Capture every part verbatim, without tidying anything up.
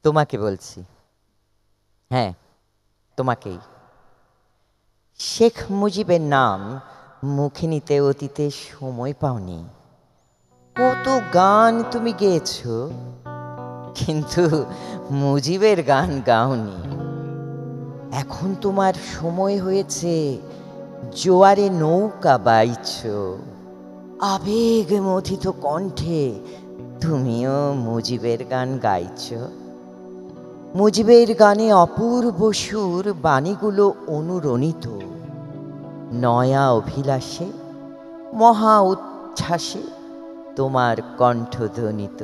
তোমাকে বলছি, হ্যাঁ তোমাকেই। শেখ মুজিবের নাম মুখে নিতে অতীতে সময় পাওনি। কত গান তুমি গেয়েছ, কিন্তু মুজিবের গান গাওনি। এখন তোমার সময় হয়েছে, জোয়ারে নৌকা বাইছ, আবেগ মথিত কণ্ঠে তুমিও মুজিবের গান গাইছ। মুজিবের গানে অপূর্ব সুর, বাণীগুলো অনুরণিত, নয়া অভিলাষে মহা উচ্ছ্বাসে তোমার কণ্ঠধ্বনিত।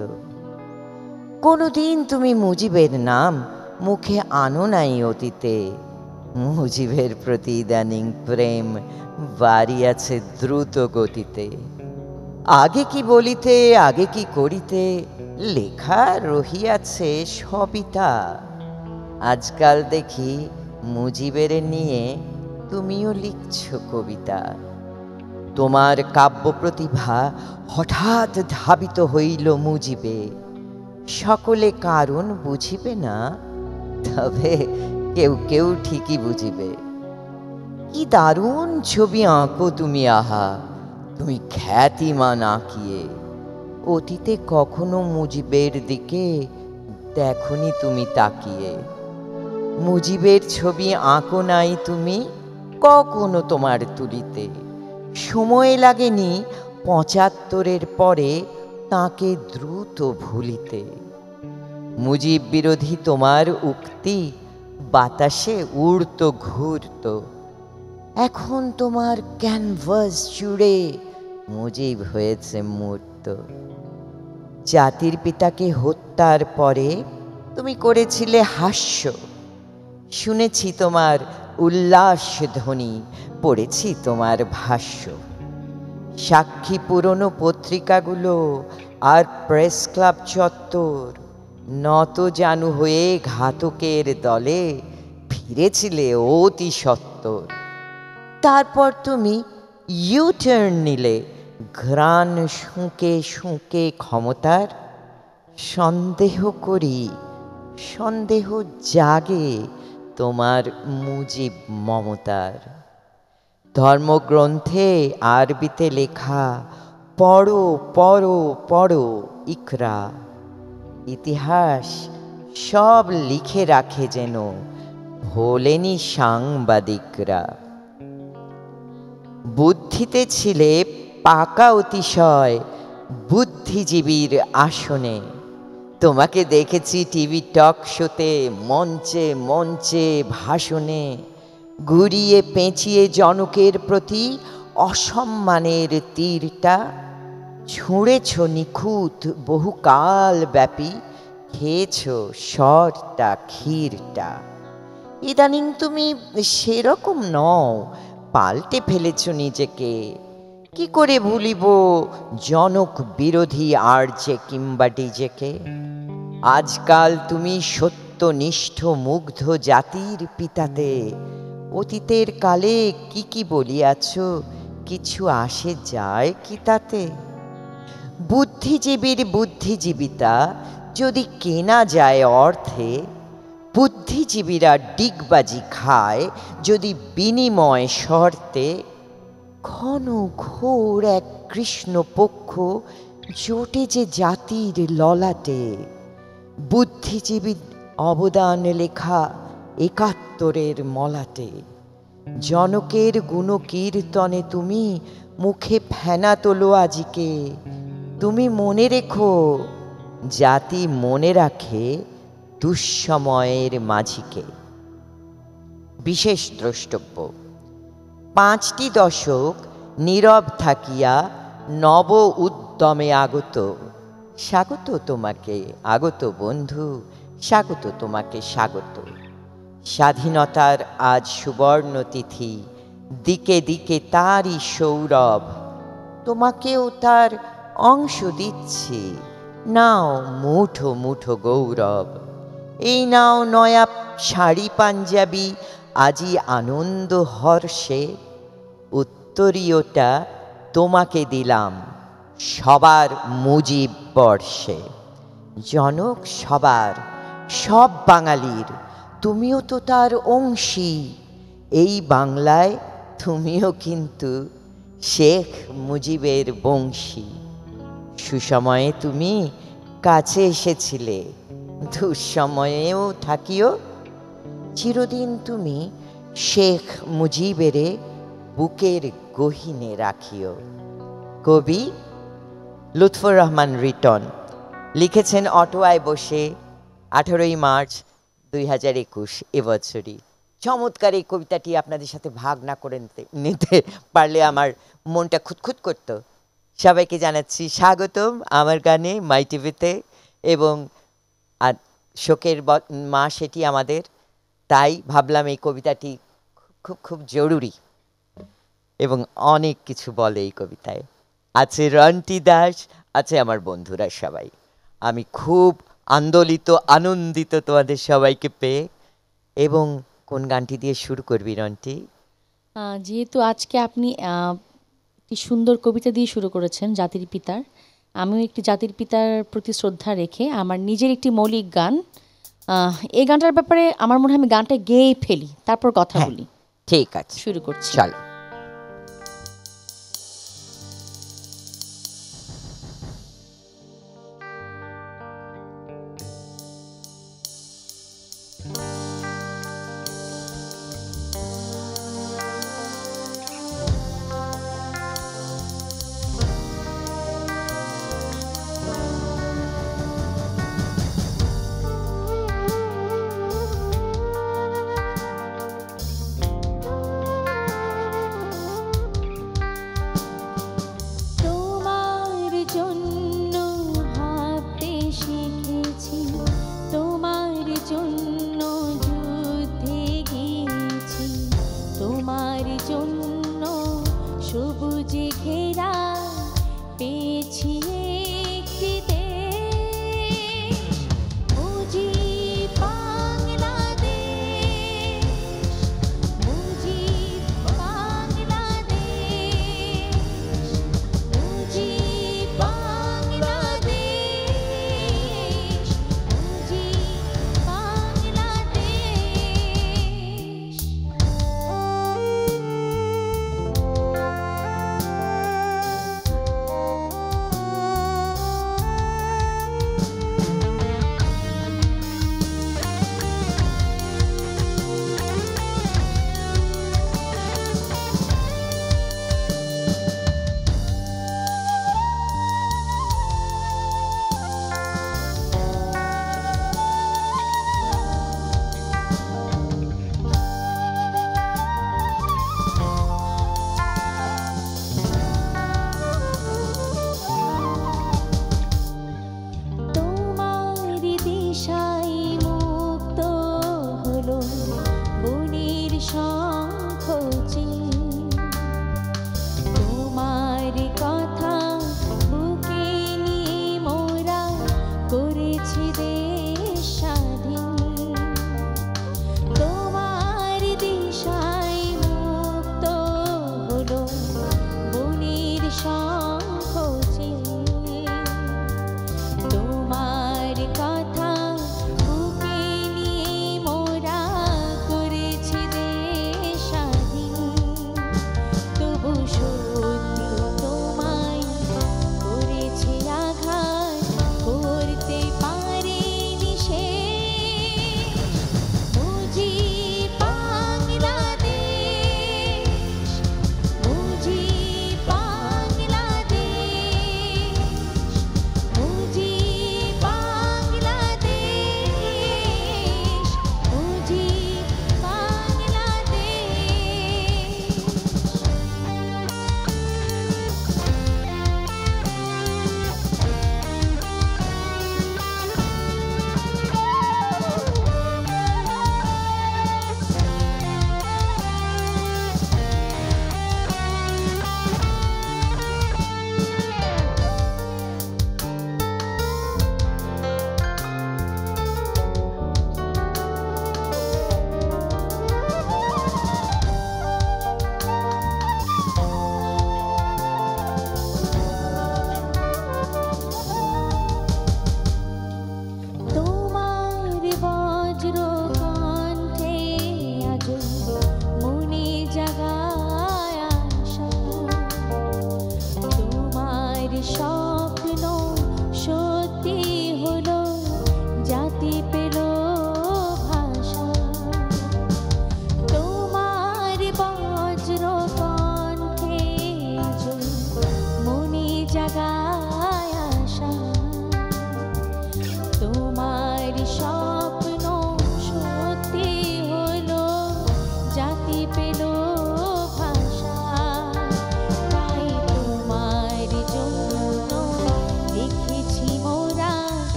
কোনোদিন তুমি মুজিবের নাম মুখে আনো নাই অতীতে। মুজিবের প্রতি ইদানিং প্রেম বাড়িয়াছে দ্রুত গতিতে। আগে কি বলিতে আগে কি করিতে, লেখা রহিয়াছে সবিতা। আজকাল দেখি মুজিবের নিয়ে তুমিও লিখছ কবিতা। তোমার কাব্য প্রতিভা হঠাৎ ধাবিত হইল মুজিবে। সকলে কারণ বুঝিবে না, তবে কেউ কেউ ঠিকই বুঝিবে। কি দারুণ ছবি আঁকো তুমি, আহা তুমি খ্যাতিমান আঁকিয়ে। অতীতে কখনো মুজিবের দিকে দেখনি তুমি তাকিয়ে। মুজিবের ছবি আঁকো নাই তুমি কখনো তোমার তুলিতে। সময় লাগেনি পঁচাত্তরের পরে তাকে দ্রুত ভুলিতে। মুজিব বিরোধী তোমার উক্তি বাতাসে উড়ত ঘুরত। এখন তোমার ক্যানভাস জুড়ে মুজিব হয়েছে মূর্ত। জাতির পিতাকে হত্যার পরে তুমি করেছিলে হাস্য। শুনেছি তোমার উল্লাস ধ্বনি, পড়েছি তোমার ভাষ্য। সাক্ষী পুরনো পত্রিকাগুলো আর প্রেস ক্লাব চত্বর, নত জানু হয়ে ঘাতকের দলে ফিরেছিলে অতি সত্বর। তারপর তুমি ইউ টার্ন নিলে ঘ্রাণ শুঁকে শুঁকে ক্ষমতার। সন্দেহ করি, সন্দেহ জাগে তোমার মুজিব মমতার। ধর্মগ্রন্থে আরবিতে লেখা পড়ো পড়ো পড়ো ইকরা। ইতিহাস সব লিখে রাখে যেন ভোলেনি সাংবাদিকরা। বুদ্ধিতে ছিলে পাকা অতিশয় বুদ্ধিজীবীর আসনে। তোমাকে দেখেছি টিভি টক শোতে, মঞ্চে মঞ্চে ভাষণে। ঘুরিয়ে পেঁচিয়ে জনকের প্রতি অসম্মানের তীরটা ছুঁড়েছ নিখুঁত বহুকাল ব্যাপী। খেয়েছ সরটা ক্ষীরটা। ইদানিং তুমি সেরকম নও, পাল্টে ফেলেছ নিজেকে। কি করে ভুলিব জনক বিরোধী আর যে কিংবা ডিজেকে। আজকাল তুমি সত্যনিষ্ঠ মুগ্ধ জাতির পিতাতে। অতীতের কালে কি কি বলিয়াছ, কিছু আসে যায় কি তাতে। বুদ্ধিজীবীর বুদ্ধিজীবিতা যদি কেনা যায় অর্থে, বুদ্ধিজীবীরা ডিগবাজি খায় যদি বিনিময় শর্তে। ঘন ঘোর এক কৃষ্ণপক্ষ জোটে যে জাতির ললাটে। বুদ্ধিজীবী অবদান লেখা একাত্তরের মলাটে। জনকের গুণকীর্তনে তুমি মুখে ফেনা তোলো আজিকে। তুমি মনে রেখো, জাতি মনে রাখে দুঃসময়ের মাঝিকে। বিশেষ দ্রষ্টব্য, পাঁচটি দশক নীরব থাকিয়া নব উদ্যমে আগত। স্বাগত তোমাকে আগত বন্ধু, স্বাগত তোমাকে স্বাগত। স্বাধীনতার আজ সুবর্ণ তিথি, দিকে দিকে তারই সৌরভ। তোমাকেও তার অংশ দিচ্ছি, নাও মুঠো মুঠো গৌরব। এই নাও নয়া শাড়ি পাঞ্জাবি, আজি আনন্দ হর্ষে। উত্তরীয়টা তোমাকে দিলাম সবার মুজিব বর্ষে। জনক সবার, সব বাঙালির, তুমিও তো তার অংশী। এই বাংলায় তুমিও কিন্তু শেখ মুজিবের বংশী। সুসময়ে তুমি কাছে এসেছিলে, দুঃসময়েও থাকিও চিরদিন তুমি শেখ মুজিবেরে বুকের গহীনে রাখিও। কবি লুৎফর রহমান রিটন, লিখেছেন অটোয়ায় বসে আঠেরোই মার্চ দুই হাজার একুশ এবছরই। চমৎকার এই কবিতাটি আপনাদের সাথে ভাগ না করে নিতে নিতে পারলে আমার মনটা খুঁতখুত করত। সবাইকে জানাচ্ছি স্বাগতম আমার গানে মাই টিভিতে, এবং আর শোকের মাস এটি আমাদের, তাই ভাবলাম এই কবিতাটি খুব খুব জরুরি এবং অনেক কিছু বলে এই কবিতায়। আছে রন্টি দাস, আছে আমার বন্ধুরা সবাই। আমি খুব আন্দোলিত আনন্দিত তোমাদের সবাইকে পেয়ে। এবং কোন গানটি দিয়ে শুরু করবি রন্টি? যেহেতু আজকে আপনি একটি সুন্দর কবিতা দিয়ে শুরু করেছেন জাতির পিতার, আমিও একটি জাতির পিতার প্রতি শ্রদ্ধা রেখে আমার নিজের একটি মৌলিক গান, এই গানটার ব্যাপারে আমার মনে হয় আমি গানটা গেয়ে ফেলি, তারপর কথা বলি। ঠিক আছে, শুরু করছি, চলো।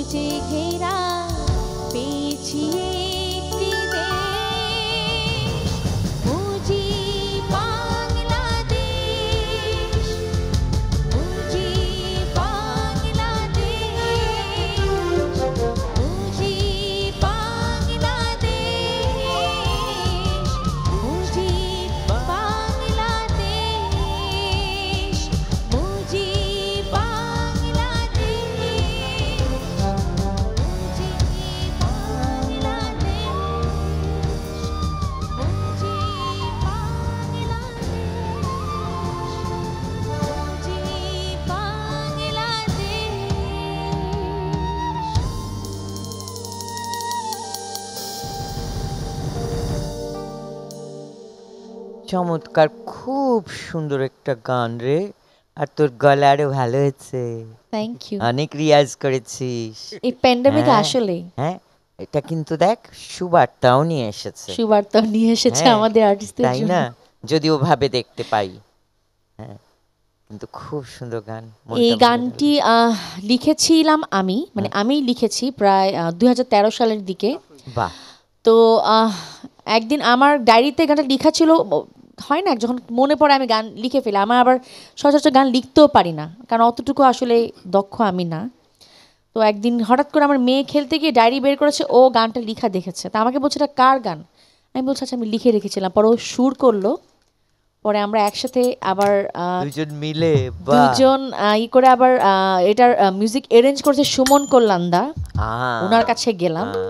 সবুজে ঘেরা পেয়েছি একটি দেশ, মুজিব বাংলাদেশ, মুজিব বাংলাদেশ, মুজিব বাংলাদেশ, মুজিব বাংলাদেশ, মুজিব চমৎকার, খুব সুন্দর একটা গান রে। আর তোর গলারও ভালো হয়েছে, থ্যাংক ইউ। অনেক রিয়াজ করেছিস। এই প্যান্ডামিক হ্যাঁ, আসলে হ্যাঁ, এটা কিন্তু দেখ সুবার্তাও নিয়ে এসেছে, সুবার্তা নিয়ে এসেছে হ্যাঁ, আমাদের আর্টিস্টদের তাই জন্য। না? যদি ওভাবে দেখতে পাই, হ্যাঁ, কিন্তু খুব সুন্দর গান। মনটা এই ভরে গেল। গানটি আহ, লিখেছিলাম আমি, মানে আমি লিখেছি প্রায় দুই হাজার তেরো সালের দিকে। বাহ, তো আহ, একদিন আমার ডায়েরিতে গানটা লেখা ছিল, হয় না যখন মনে পড়ে আমি গান লিখে ফেলি। আমার আবার সচরাচর গান লিখতেও পারি না, কারণ অতটুকু আসলে দক্ষ আমি না। তো একদিন হঠাৎ করে আমার মেয়ে খেলতে গিয়ে ডায়েরি বের করেছে, ও গানটা লিখা দেখেছে। তা আমাকে বলছে এটা কার গান? আমি বলছি আচ্ছা আমি লিখে রেখেছিলাম। পরে ও সুর করলো, পরে আমরা একসাথে আবার আহ, দুজন মিলে, বাহ, দুজন আহ, ই করে আবার আহ, এটার মিউজিক অ্যারেঞ্জ করেছে সুমন কল্যাণদা, আহ, ওনার কাছে গেলাম। আহ,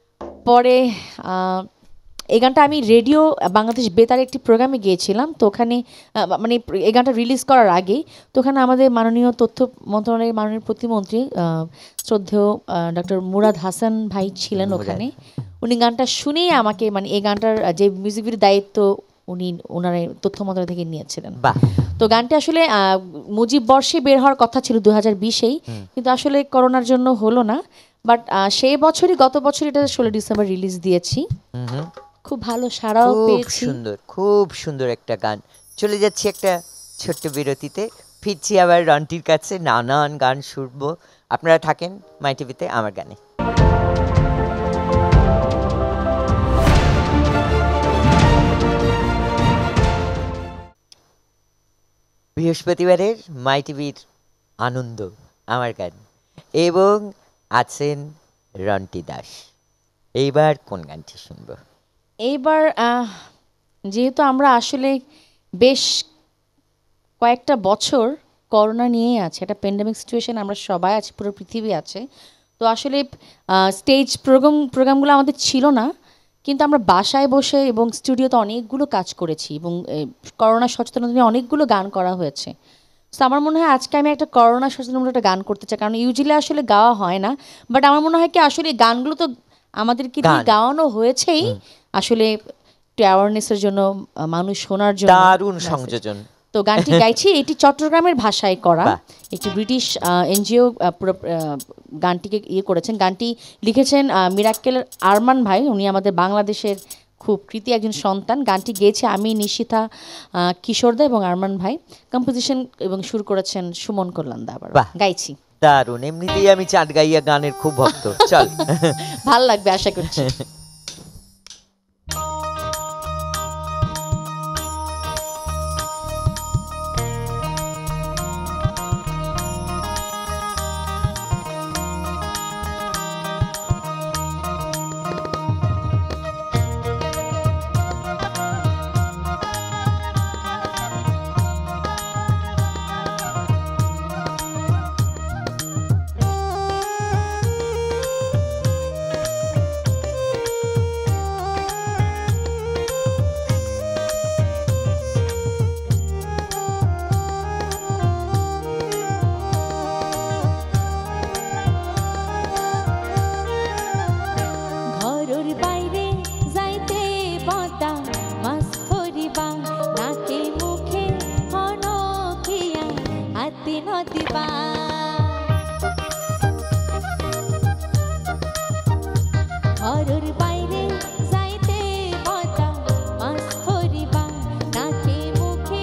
পরে আহ, এই গানটা আমি রেডিও বাংলাদেশ বেতার একটি প্রোগ্রামে গিয়েছিলাম। তো ওখানে আহ, মানে এই গানটা রিলিজ করার আগেই তো ওখানে আমাদের মাননীয় তথ্য মন্ত্রণালয়ের মাননীয় প্রতিমন্ত্রী আহ, শ্রদ্ধেয় ডক্টর মুরাদ হাসান ভাই ছিলেন ওখানে। উনি গানটা শুনেই আমাকে, মানে এই গানটার যে মিউজিক ভিডিওর দায়িত্ব উনি ওনার তথ্য মন্ত্রণালয় থেকে নিয়েছিলেন। বাহ, তো গানটি আসলে আহ, মুজিব বর্ষে বের হওয়ার কথা ছিল দু হাজার বিশেই, কিন্তু আসলে করোনার জন্য হলো না। বাট সেই বছরই, গত বছর এটা ষোলো ডিসেম্বর রিলিজ দিয়েছি। হুম হুম, খুব ভালো সাড়াও খুব পেয়েছি। সুন্দর, খুব সুন্দর একটা গান। চলে যাচ্ছি একটা ছোট্ট বিরতিতে, ফিরছি আবার রন্টির কাছে, নানান গান শুনবো। আপনারা থাকেন মাই টিভিতে আমার গানে। বৃহস্পতিবারের মাই টিভির আনন্দ আমার গান, এবং আছেন রন্টি দাস। এইবার কোন গানটি শুনবো? এইবার আহ, যেহেতু আমরা আসলে বেশ কয়েকটা বছর করোনা নিয়েই আছে, একটা প্যান্ডেমিক সিচুয়েশন, আমরা সবাই আছি, পুরো পৃথিবী আছে। তো আসলে স্টেজ প্রোগ্রাম প্রোগ্রামগুলো আমাদের ছিল না, কিন্তু আমরা বাসায় বসে এবং স্টুডিওতে অনেকগুলো কাজ করেছি, এবং করোনা সচেতনতা নিয়ে অনেকগুলো গান করা হয়েছে। তো আমার মনে হয় আজকে আমি একটা করোনা সচেতনমূলক একটা গান করতে চাই, কারণ ইউজুয়ালি আসলে গাওয়া হয় না। বাট আমার মনে হয় কি আসলে এই গানগুলো তো আমাদেরকে দিয়ে গান। গাওয়ানো হয়েছেই আসলে একটু অ্যাওয়ারনেসের জন্য, আহ, মানুষ শোনার জন্য। দারুণ message। সংযোজন। তো গানটি গাইছি, এটি চট্টগ্রামের ভাষায় করা, বাহ। একটি ব্রিটিশ এনজিও পুরো আহ, গানটিকে ইয়ে করেছেন। গানটি লিখেছেন আহ, মিরাক্কেলের আরমান ভাই, উনি আমাদের বাংলাদেশের খুব কৃতি একজন সন্তান। গানটি গেয়েছে আমি, নিশিতা, আহ, কিশোরদা এবং আরমান ভাই। কম্পোজিশন এবং সুর করেছেন সুমন কল্যাণদা। আবার বাহ। গাইছি, দারুণ। এমনিতেই আমি চাঁদ গাইয়া গানের খুব ভক্ত। চল। ভাল লাগবে আশা করছি। ঘরের বাইরে যাইতে বাতা মাস করিবা, নাকে মুখে হনকিয়া হাতে নদিবা। ঘরের বাইরে যাইতে বাতা মাস করিবা, নাকে মুখে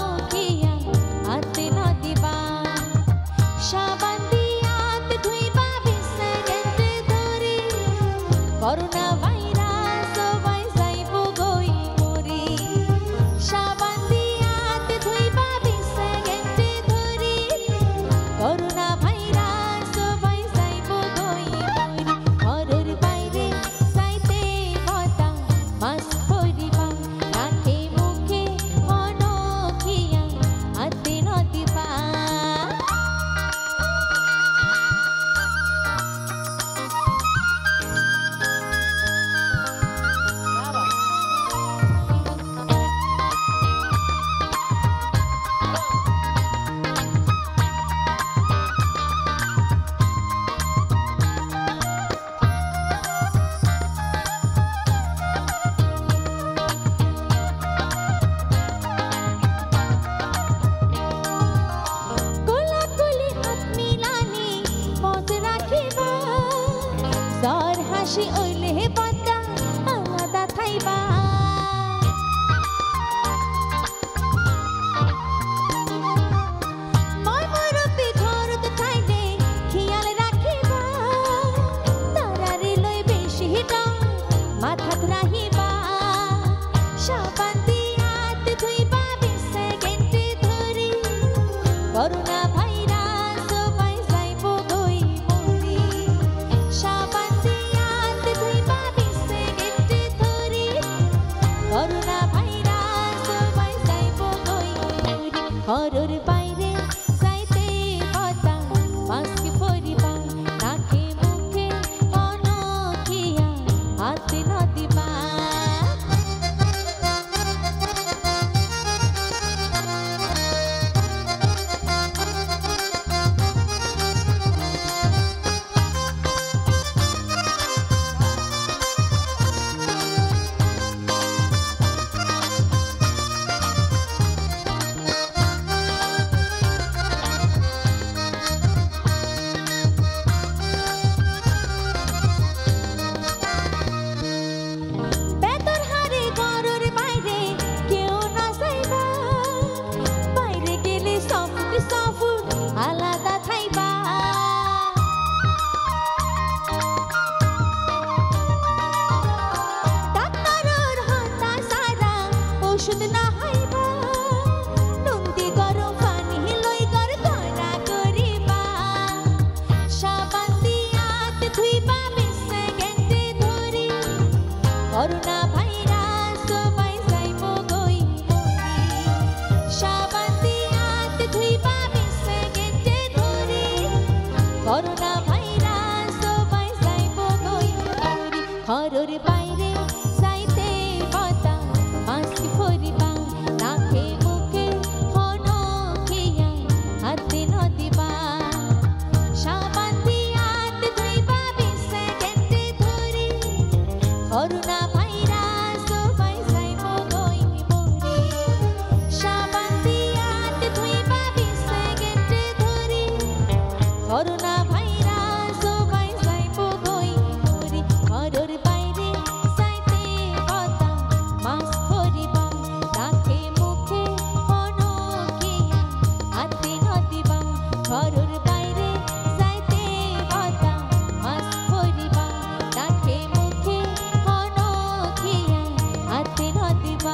হনকিয়া হাতে নদিবা। সাবান দিয়াত ধুইবা বাসি ওইলে পদ্মা আলাদা থাইবা মই মুরব্বী ঘরত থাইলে খেয়াল রাখিবা তারারে লই বেশি ডং মাথাত রাহিবা সাবান দিয়াত ধুইবা বিশ সেকেন্ডে ধরি করোনা ভাইরাস বাই যাইব গই মরি সাবান দিয়াত ধুইবা বিশ সেকেন্ডে ধরি করোনা ভাইরাস বাই যাইব গই মরি ঘরের বাইরে যাইতে বতা মাস্ক পরিবা নাকে মুখে অনকিয়া হাতে নদিবা বেতর হারে ঘরের বাইরে কেউ না যাইবা বাইরে গেলে সফট সফট আলাদা থাইবা ডাক্তারের হাতা সারা ওষুধ না হাইবা নন্দী গরম পানি লই গর ধরা করিবা সাবান দিয়াত ধুইবা বিশ সেকেন্ডে ধরি করোনা ভাইরাস বাই যাইব গই মরি সাবান দিয়াত ধুইবা বিশ সেকেন্ডে ধরি করোনা ভাইরাস বাই যাইব গই মরি ঘরের বাইরে যাইতে বতা মাস্ক পরিবা নাকে মুখে হনকিয়া হাতে নদিবা সাবান দিয়াত ধুইবা বিশ সেকেন্ডে ধরি করোনা ভাইরাস বাই যাইব গই মরি সাবান দিয়াত ধুইবা বিশ সেকেন্ডে ধরি করোনা ভাইরাস বাই যাইব গই মরি ঘরের বাইরে যাইতে বতা মাস্ক পরিবা নাকে মুখে হনকিয়া হাতে নদিবা ঘরের বাইরে যাইতে বতা মাস্ক পরিবা নাকে মুখে হনকিয়া হাতে নদিবা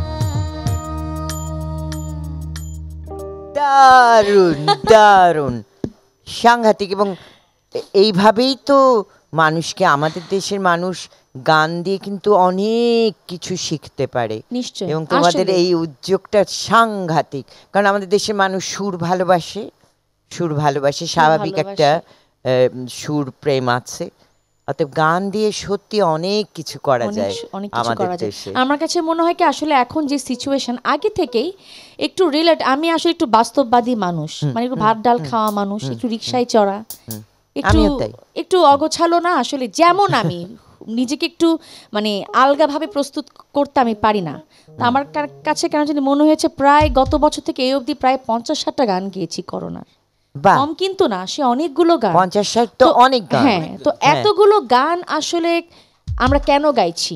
দারুণ দারুণ সাংঘাতিক। এবং এ- এইভাবেই তো মানুষকে, আমাদের দেশের মানুষ গান দিয়ে কিন্তু অনেক কিছু শিখতে পারে। নিশ্চয়ই, এবং তোমাদের আসলেই। এই উদ্যোগটা সাংঘাতিক, কারণ আমাদের দেশের মানুষ সুর ভালোবাসে, সুর ভালোবাসে স্বাভাবিক একটা আহ, সুর প্রেম আছে। অতএব গান দিয়ে সত্যি অনেক কিছু করা অনেক যায় স- অনেক কিছু আমাদের করা যায়। দেশে। আমার কাছে মনে হয় কি আসলে এখন যে সিচুয়েশন আগে থেকেই একটু রিলেট, আমি আসলে একটু বাস্তববাদী মানুষ, মানে একটু ভাত ডাল খাওয়া মানুষ, একটু রিক্সায় চড়া, একটু আমিও তাই। একটু অগোছালো না আসলে, যেমন আমি নিজেকে একটু মানে আলগাভাবে প্রস্তুত করতে আমি পারি না। তো আমার কা- কাছে কেন জানি মনে হয়েছে প্রায় গত বছর থেকে এই অবধি প্রায় পঞ্চাশ ষাটটা গান গেয়েছি করোনার। বাহ, কম কিন্তু না, সে অনেকগুলো গান। পঞ্চাশ ষাট তো অনেক গান। হ্যাঁ, তো এতগুলো গান আসলে আমরা কেন গাইছি?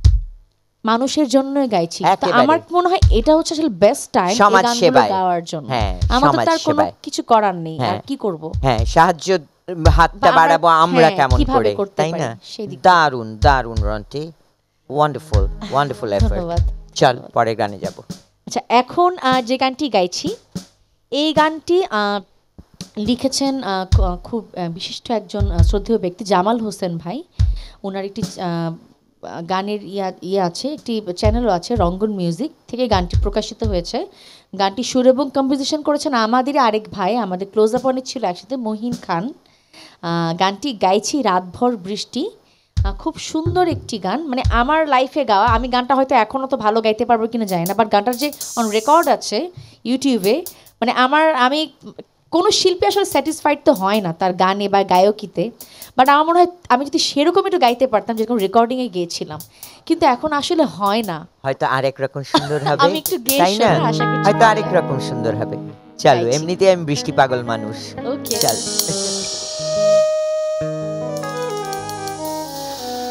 মানুষের জন্যই গাইছি। তা একেবারে। আমার মনে হয় এটা হচ্ছে আসলে বেস্ট টাইম এই সমাজ গানগুলো সেবায়। গাওয়ার জন্য। হ্যাঁ, আমাদের সমাজ তার কোনো সেবায়। কিছু করার নেই, আর হ্যাঁ। কি করব? হ্যাঁ, সাহায্য হাতটা বা আমরা- বাড়াবো আমরা হ্যাঁ, কেমন কিভাবে করে, করতে তাই পারি, না? সেই দিক থেকে। দারুণ দারুণ রন্টি, ওয়ান্ডারফুল ওয়ান্ডারফুল এফর্ট। ধন্যবাদ। চল পরের গানে যাব। আচ্ছা, এখন আহ, যে গানটি গাইছি এই গানটি আহ, লিখেছেন আহ, খ- খুব আহ, বিশিষ্ট একজন আহ, শ্রদ্ধেয় ব্যক্তি জামাল হোসেন ভাই। ওনার একটি আহ, গানের ইয়া ইয়ে আছে, একটি চ্যানেলও আছে, রঙ্গন মিউজিক থেকে গানটি প্রকাশিত হয়েছে। গানটি সুর এবং কম্পোজিশন করেছেন আমাদেরই আরেক ভাই, আমাদের ক্লোজ আপ অনেক ছিল একসাথে, মহিন খান। আহ, গানটি গাইছি রাতভর বৃষ্টি। আহ, খুব সুন্দর একটি গান, মানে আমার লাইফে গাওয়া। আমি গানটা হয়তো এখনও তো ভালো গাইতে পারবো কিনা জানি না, বাট গানটার যে অন রেকর্ড আছে ইউটিউবে, মানে আমার আমি কোনো শিল্পী আসলে স্যাটিসফাইড তো হয় না তার গানে বা গায়কিতে, বাট আমার মনে হয় আমি যদি সেরকম একটু গাইতে পারতাম যেরকম রেকর্ডিংয়ে গিয়েছিলাম, কিন্তু এখন আসলে হয় না। হয়তো আরেক রকম সুন্দর হবে, আমি একটু গেয়ে তাই না? শোনার আশা করছি। হয়তো আরেক রকম সুন্দর হবে। চলো, গাইছি। এমনিতে আমি বৃষ্টি পাগল মানুষ। ওকে। চল।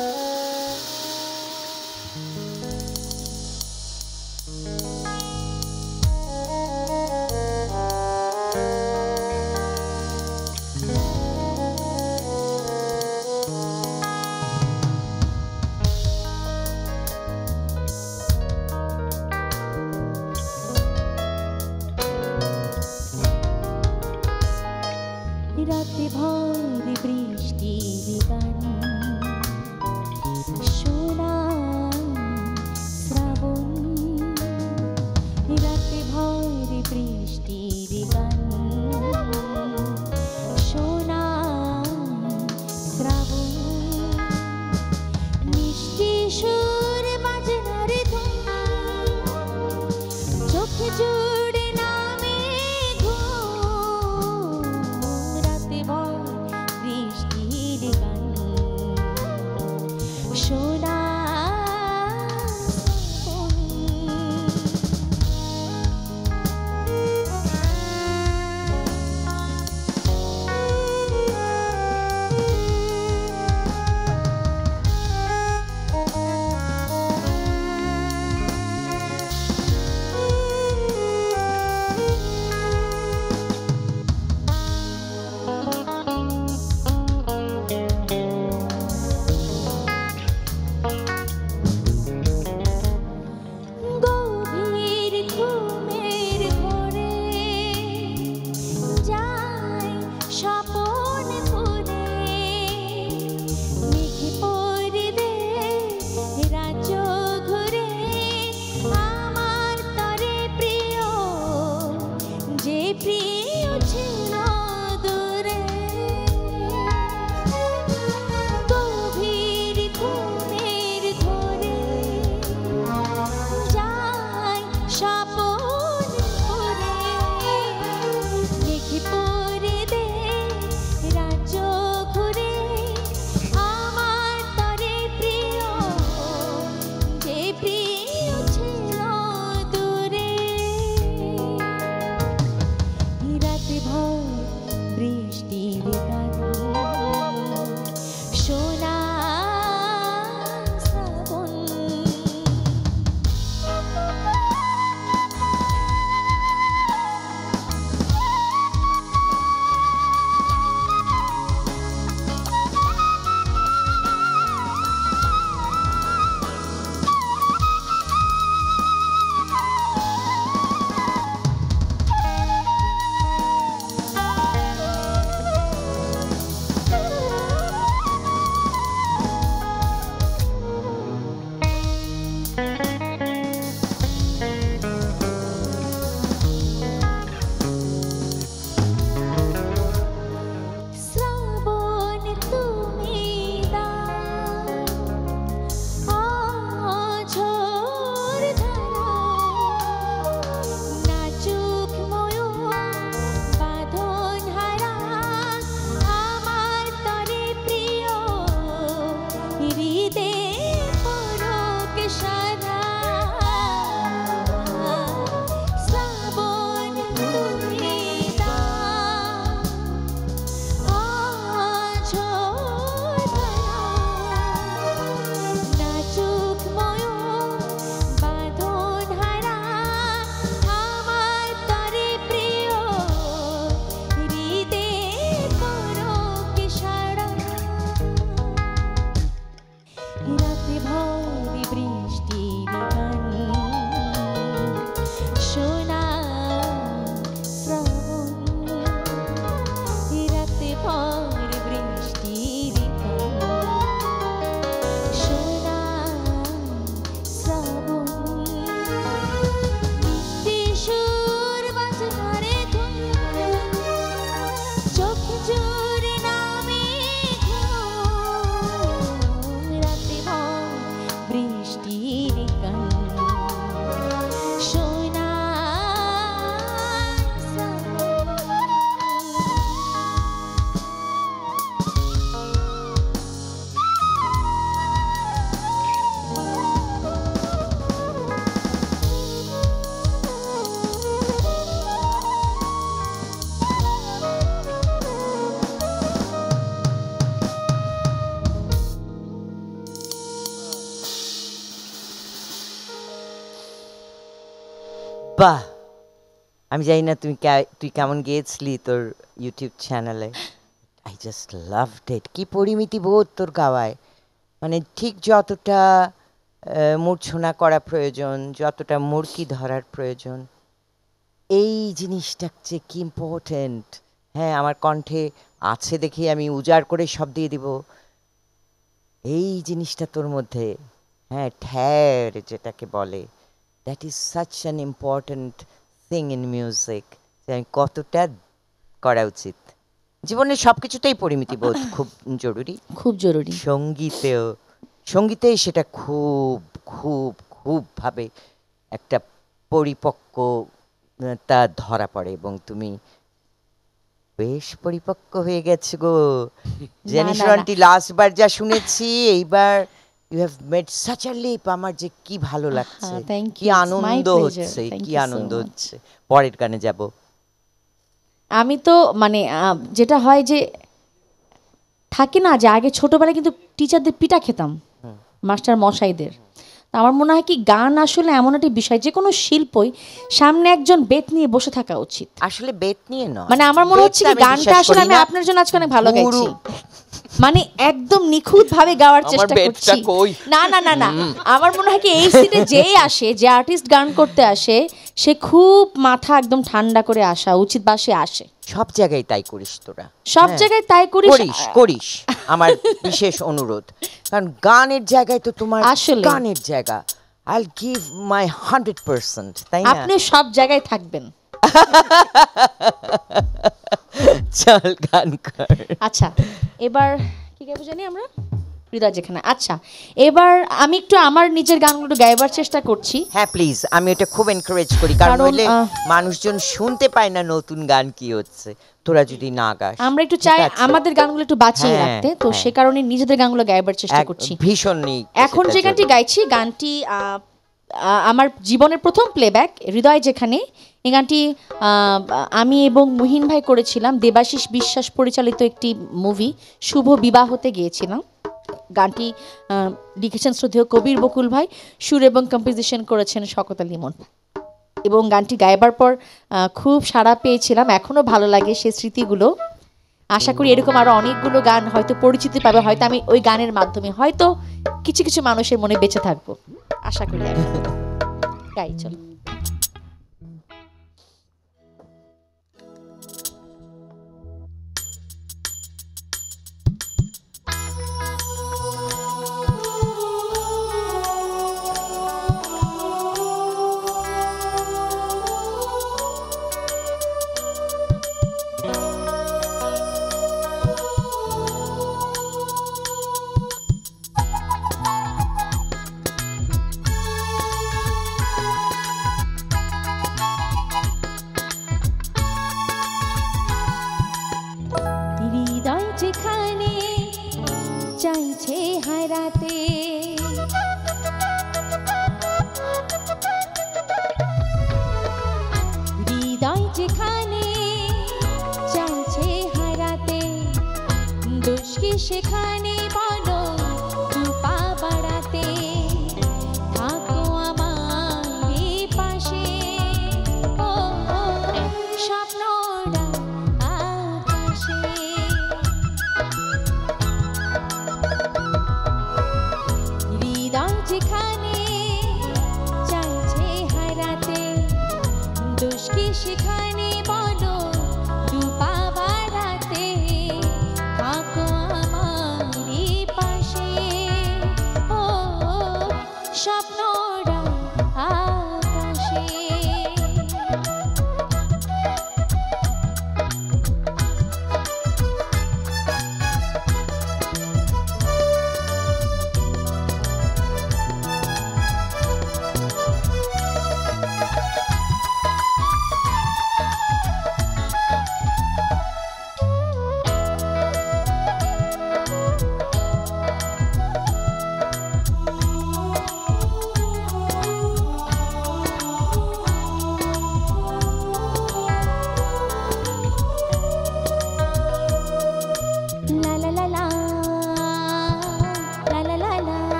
রাতে ভর বৃষ্টির গান সোনা শ্রাবণ রাতে ভর বৃষ্টির গান সোনা শ্রাবণ মিষ্টি সুর বাজনার ধুম চোখে জুড়ে নামে ঘুম রাতে ভর বৃষ্টির গান সোনা গভীর ঘুমের ঘোরে যায় স্বপন ফুলে মেঘে পরিদে রাজ্য ঘুরে আমার তরে প্রিয় যে প্রিয় ছিল দূরে গভীর ঘুমের ঘোরে যায় স্বপন ফুলে মেঘে পরিদে রাজ্য ঘুরে আমার তরে প্রিয় যে প্রিয় ছিল দূরে রাতে ভর বৃষ্টির গান সোনা শ্রাবণ শ্রাবণ তুমি দাও আঝোর ধারা নাচুক ময়ূর বাঁধন হারা আমার তরে প্রিয় হৃদে পরক সারা শ্রাবণ তুমি দাও আঝোর ধারা নাচুক ময়ূর বাঁধন হারা আমার তরে প্রিয় হৃদে পরক সারা রাতে ভর বৃষ্টির গান সোনা শ্রাবণ রাতে ভর বৃষ্টির গান সোনা শ্রাবণ মিষ্টি সুর বাজনার ধুম চোখে জুড়ে নামে ঘুম রাতে ভর বৃষ্টির গান সোনা শ্রাবণ বাহ! আমি জানি না তুমি কে- তুই কেমন গেয়েছিলি তোর ইউটিউব চ্যানেলে। I just loved it. কি পরিমিতি বোধ তোর গাওয়ায়, মানে ঠিক যতটা আহ, মূর্ছনা করা প্রয়োজন, যতটা মুরকি ধরার প্রয়োজন, এই জিনিসটা যে কি ইম্পর্টেন্ট। হ্যাঁ, আমার কণ্ঠে আছে দেখি আমি উজাড় করে সব দিয়ে দিব, এই জিনিসটা তোর মধ্যে, হ্যাঁ ঠ্যার যেটাকে বলে, that is such an important thing in music, যে আমি কতটা করা উচিত। জীবনের সব কিছুতেই পরিমিতি বোধ খুব জরুরি, খুব জরুরি। সঙ্গীতেও, সঙ্গীতে সেটা খুব খুব খুবভাবে একটা পরিপক্কতা ধরা পড়ে, এবং তুমি বেশ পরিপক্ক হয়ে গেছে গো। জানিস না, না। আন্টি, লাস্ট বার যা শুনেছি, এইবার you have made such a leap, আমার যে কি ভালো লাগছে, আহা, thank কি you. It's my Ananda pleasure. হচ্ছে, Thank কি you so আনন্দ much. হচ্ছে। পরের গানে যাব। আমি তো মানে আহ, যেটা হয় যে থাকে না যে আগে ছোটবেলায় কিন্তু টিচারদের পিটা খেতাম, মাস্টার মশাইদের। তো আমার মনে হয় কি গান আসলে এমন একটা বিষয়, যে কোনো শিল্পই সামনে একজন বেত নিয়ে বসে থাকা উচিত। আসলে বেত নিয়ে নয়, মানে আমার মনে বেত হচ্ছে কি আমি গানটা বিশ্বাস আসলে করি আমি না। আপনার জন্য আজকে অনেক ভালো গুরু। গাইছি, মানে একদম নিখুঁত ভাবে গাওয়ার আমার চেষ্টা বেতটা করছি। কই? না না না না আমার মনে হয় কি এই সিটে যেই আসে, যে আর্টিস্ট গান করতে আসে, সে খুব মাথা একদম ঠান্ডা করে আসা উচিত, বা সে আসে। সব জায়গায় তাই করিস তোরা, সব হ্যাঁ। জায়গায় তাই করিস। করিস করিস আমার বিশেষ অনুরোধ, কারণ গানের জায়গায় তো তোমার আসলে। গানের জায়গা, I will give my hundred percent, তাই না? আপনি সব জায়গায় থাকবেন। চল গান কর। আচ্ছা, এবার কি গাইবো জানি আমরা, হৃদয় যেখানে। আচ্ছা, এবার আমি একটু আমার নিজের গানগুলো গাইবার চেষ্টা করছি। হ্যাঁ প্লিজ, আমি এটা খুব এনকারেজ করি, কারণ কারণ, নইলে আহ, মানুষজন শুনতে পায় না নতুন গান কি হচ্ছে, তোরা যদি না গাস। আমরা একটু ঠিক চাই আছে? আমাদের গানগুলো একটু বাঁচিয়ে হ্যাঁ, রাখতে, তো হ্যাঁ। সে কারণে নিজেদের গানগুলো গাইবার চেষ্টা এক- করছি। ভীষণই এখন সেটা যে গানটি জরুরি। গাইছি, গানটি আহ, আহ, আমার জীবনের প্রথম প্লেব্যাক, হৃদয় যেখানে। এই গানটি আহ, আমি এবং মুহিন ভাই করেছিলাম, দেবাশিস বিশ্বাস পরিচালিত একটি মুভি শুভ বিবাহতে গিয়েছিলাম। গানটি আহ, লিখেছেন শ্রদ্ধেয় কবির বকুল ভাই, সুর এবং কম্পোজিশন করেছেন শকত আলী ইমন। এবং গানটি গাইবার পর আহ, খুব সাড়া পেয়েছিলাম, এখনো ভালো লাগে সেই স্মৃতিগুলো। আশা করি এরকম আরো অনেকগুলো গান হয়তো পরিচিতি পাবে, হয়তো আমি ওই গানের মাধ্যমে হয়তো কিছু কিছু মানুষের মনে বেঁচে থাকবো, আশা করি। আর কি। গাই চলো। হৃদয় যেখানে চাইছে হারাতে, হৃদয় যেখানে চাইছে হারাতে, দোষ কি সেখানে বলো দু পা বাড়াতে, থাকো আমার এই পাশে, ও ও, স্বপ্নরা আকাশে। হৃদয় যেখানে চাইছে হারাতে, দোষ কি সেখানে বলো দু পা বাড়াতে, থাকো আমার এই পাশে, ও স্বপ্নরা আকাশে।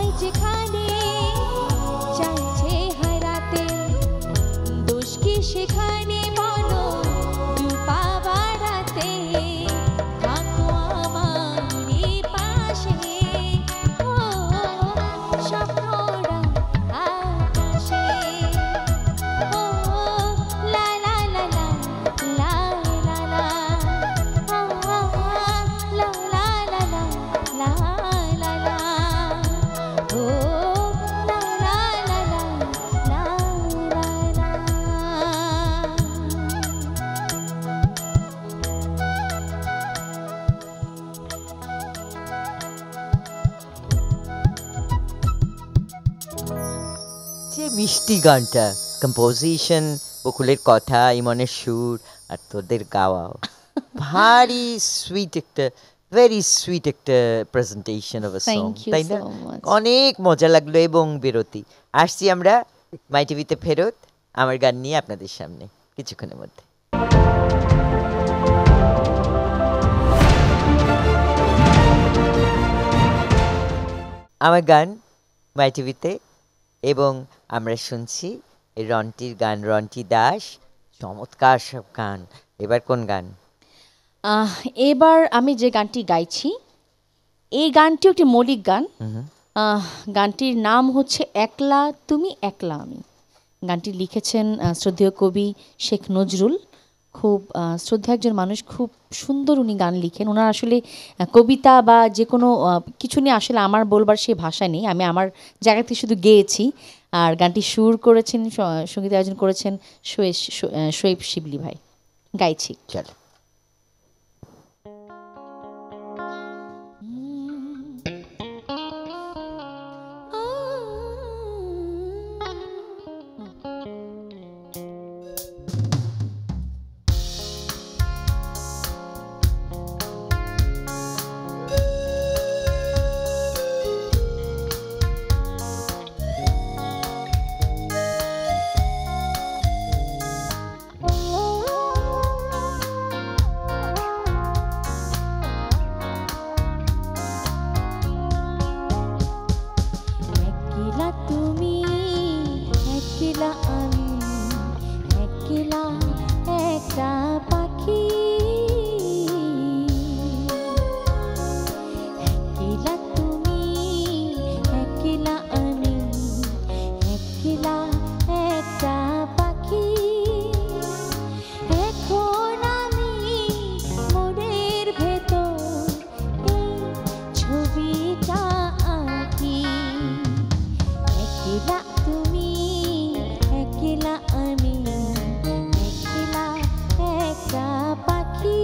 তোমায় যেখানে চাইছে হারাতে, দোষ কি সেখানে বলো দু পা বাড়াতে, থাকো আমার এই পাশে, ও স্বপ্নরা আকাশে, ও লা লা লা লা লা লা লা, ও লা লা লা লা লা লা লা, ও লা লা লা লা লা লা লা। যে মিষ্টি গানটা, কম্পোজিশন, বকুলের কথা, ইমনের সুর আর তোদের গাওয়াও, ভারী সুইট একটা, ভেরি সুইট একটা presentation of a song, Thank you তাই না? so much. অনেক মজা লাগলো এবং বিরতি। আসছি আমরা মাই টিভিতে ফেরত আমার গান নিয়ে আপনাদের সামনে কিছুক্ষণের মধ্যে। আমার গান মাই টিভিতে, এবং আমরা শুনছি রন্টির গান, রন্টি দাস, চমৎকার সব গান। এবার কোন গান? আহ, এবার আমি যে গানটি গাইছি এই গানটিও একটি মৌলিক গান। আহ, গানটির নাম হচ্ছে একলা তুমি একলা আমি। গানটি লিখেছেন আহ, শ্রদ্ধেয় কবি শেখ নজরুল। খুব আহ, শ্রদ্ধেয় একজন মানুষ, খুব সুন্দর উনি গান লিখেন। ওনার আসলে আহ, কবিতা বা যে কোনো আহ, কিছু নিয়ে আসলে আমার বলবার সে ভাষা নেই, আমি আমার জায়গা থেকে শুধু গেয়েছি। আর গানটি সুর করেছেন, স- সঙ্গীত আয়োজন করেছেন শোয়েব শোয়েব শিবলি ভাই। গাইছি। চল। একলা তুমি একলা আমি, একলা একটা পাখি, একলা তুমি একলা আমি, একলা একটা পাখি, এখন আমি মনের ভেতর এই ছবিটা আঁকি। একলা তুমি একলা আমি, একলা একটা পাখি।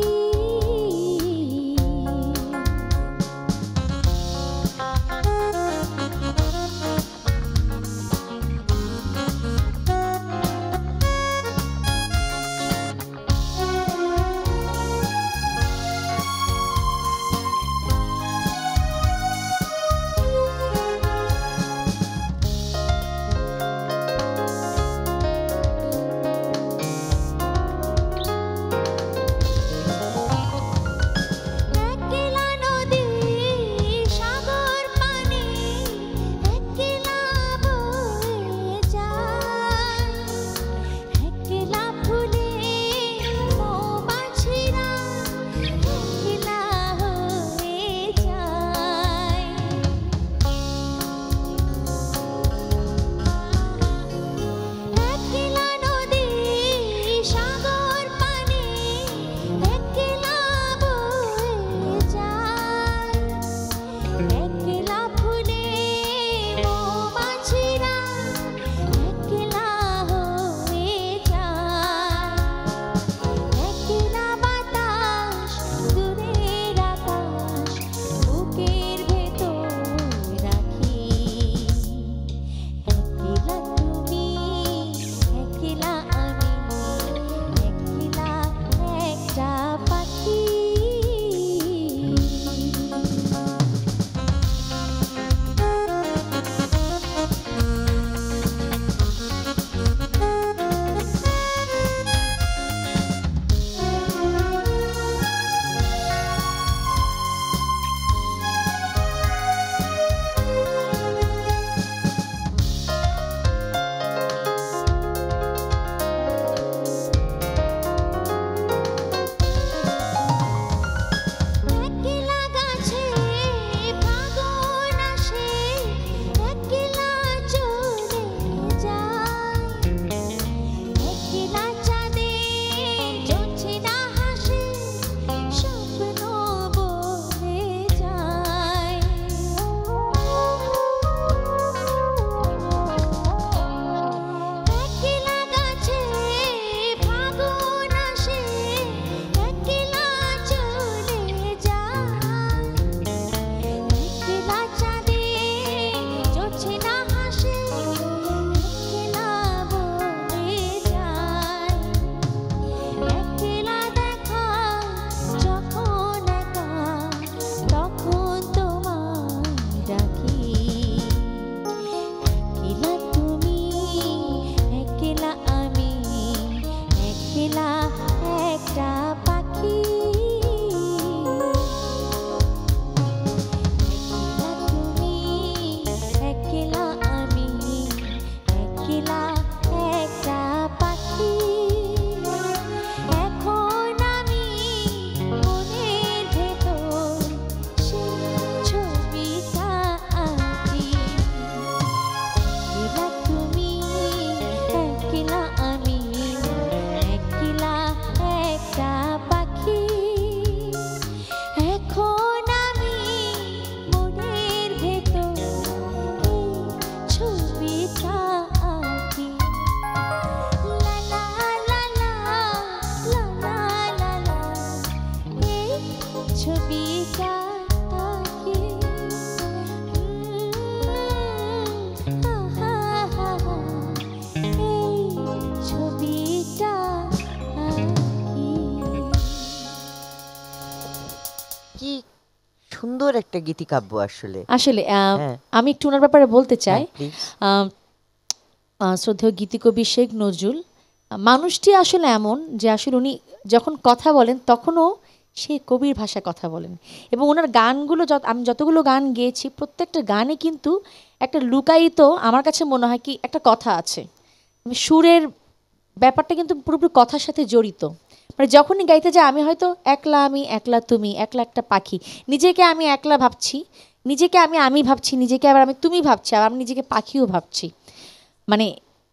সুন্দর একটা গীতিকাব্য আসলে। আসলে আহ, হ্যাঁ। আমি একটু ওনার ব্যাপারে বলতে চাই। হ্যাঁ, please। আহ, আহ, শ্রদ্ধেয় গীতিকবি শেখ নজরুল আহ, মানুষটি আসলে এমন যে আসলে উনি যখন কথা বলেন তখনও সে কবির ভাষায় কথা বলেন, এবং ওনার গানগুলো যত আমি যতগুলো গান গেয়েছি প্রত্যেকটা গানে কিন্তু একটা লুকায়িত আমার কাছে মনে হয় কি একটা কথা আছে। মানে সুরের ব্যাপারটা কিন্তু পুরোপুরি কথার সাথে জড়িত। মানে যখনই গাইতে যাই আমি হয়তো একলা আমি একলা তুমি একলা একটা পাখি, নিজেকে আমি একলা ভাবছি, নিজেকে আমি আমি ভাবছি, নিজেকে আবার আমি তুমি ভাবছি, আবার আমি নিজেকে পাখিও ভাবছি। মানে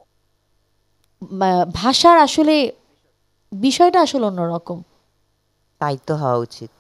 বা- ভাষার আসলে বিষয়টা আসলে অন্যরকম। তাই তো হওয়া উচিত।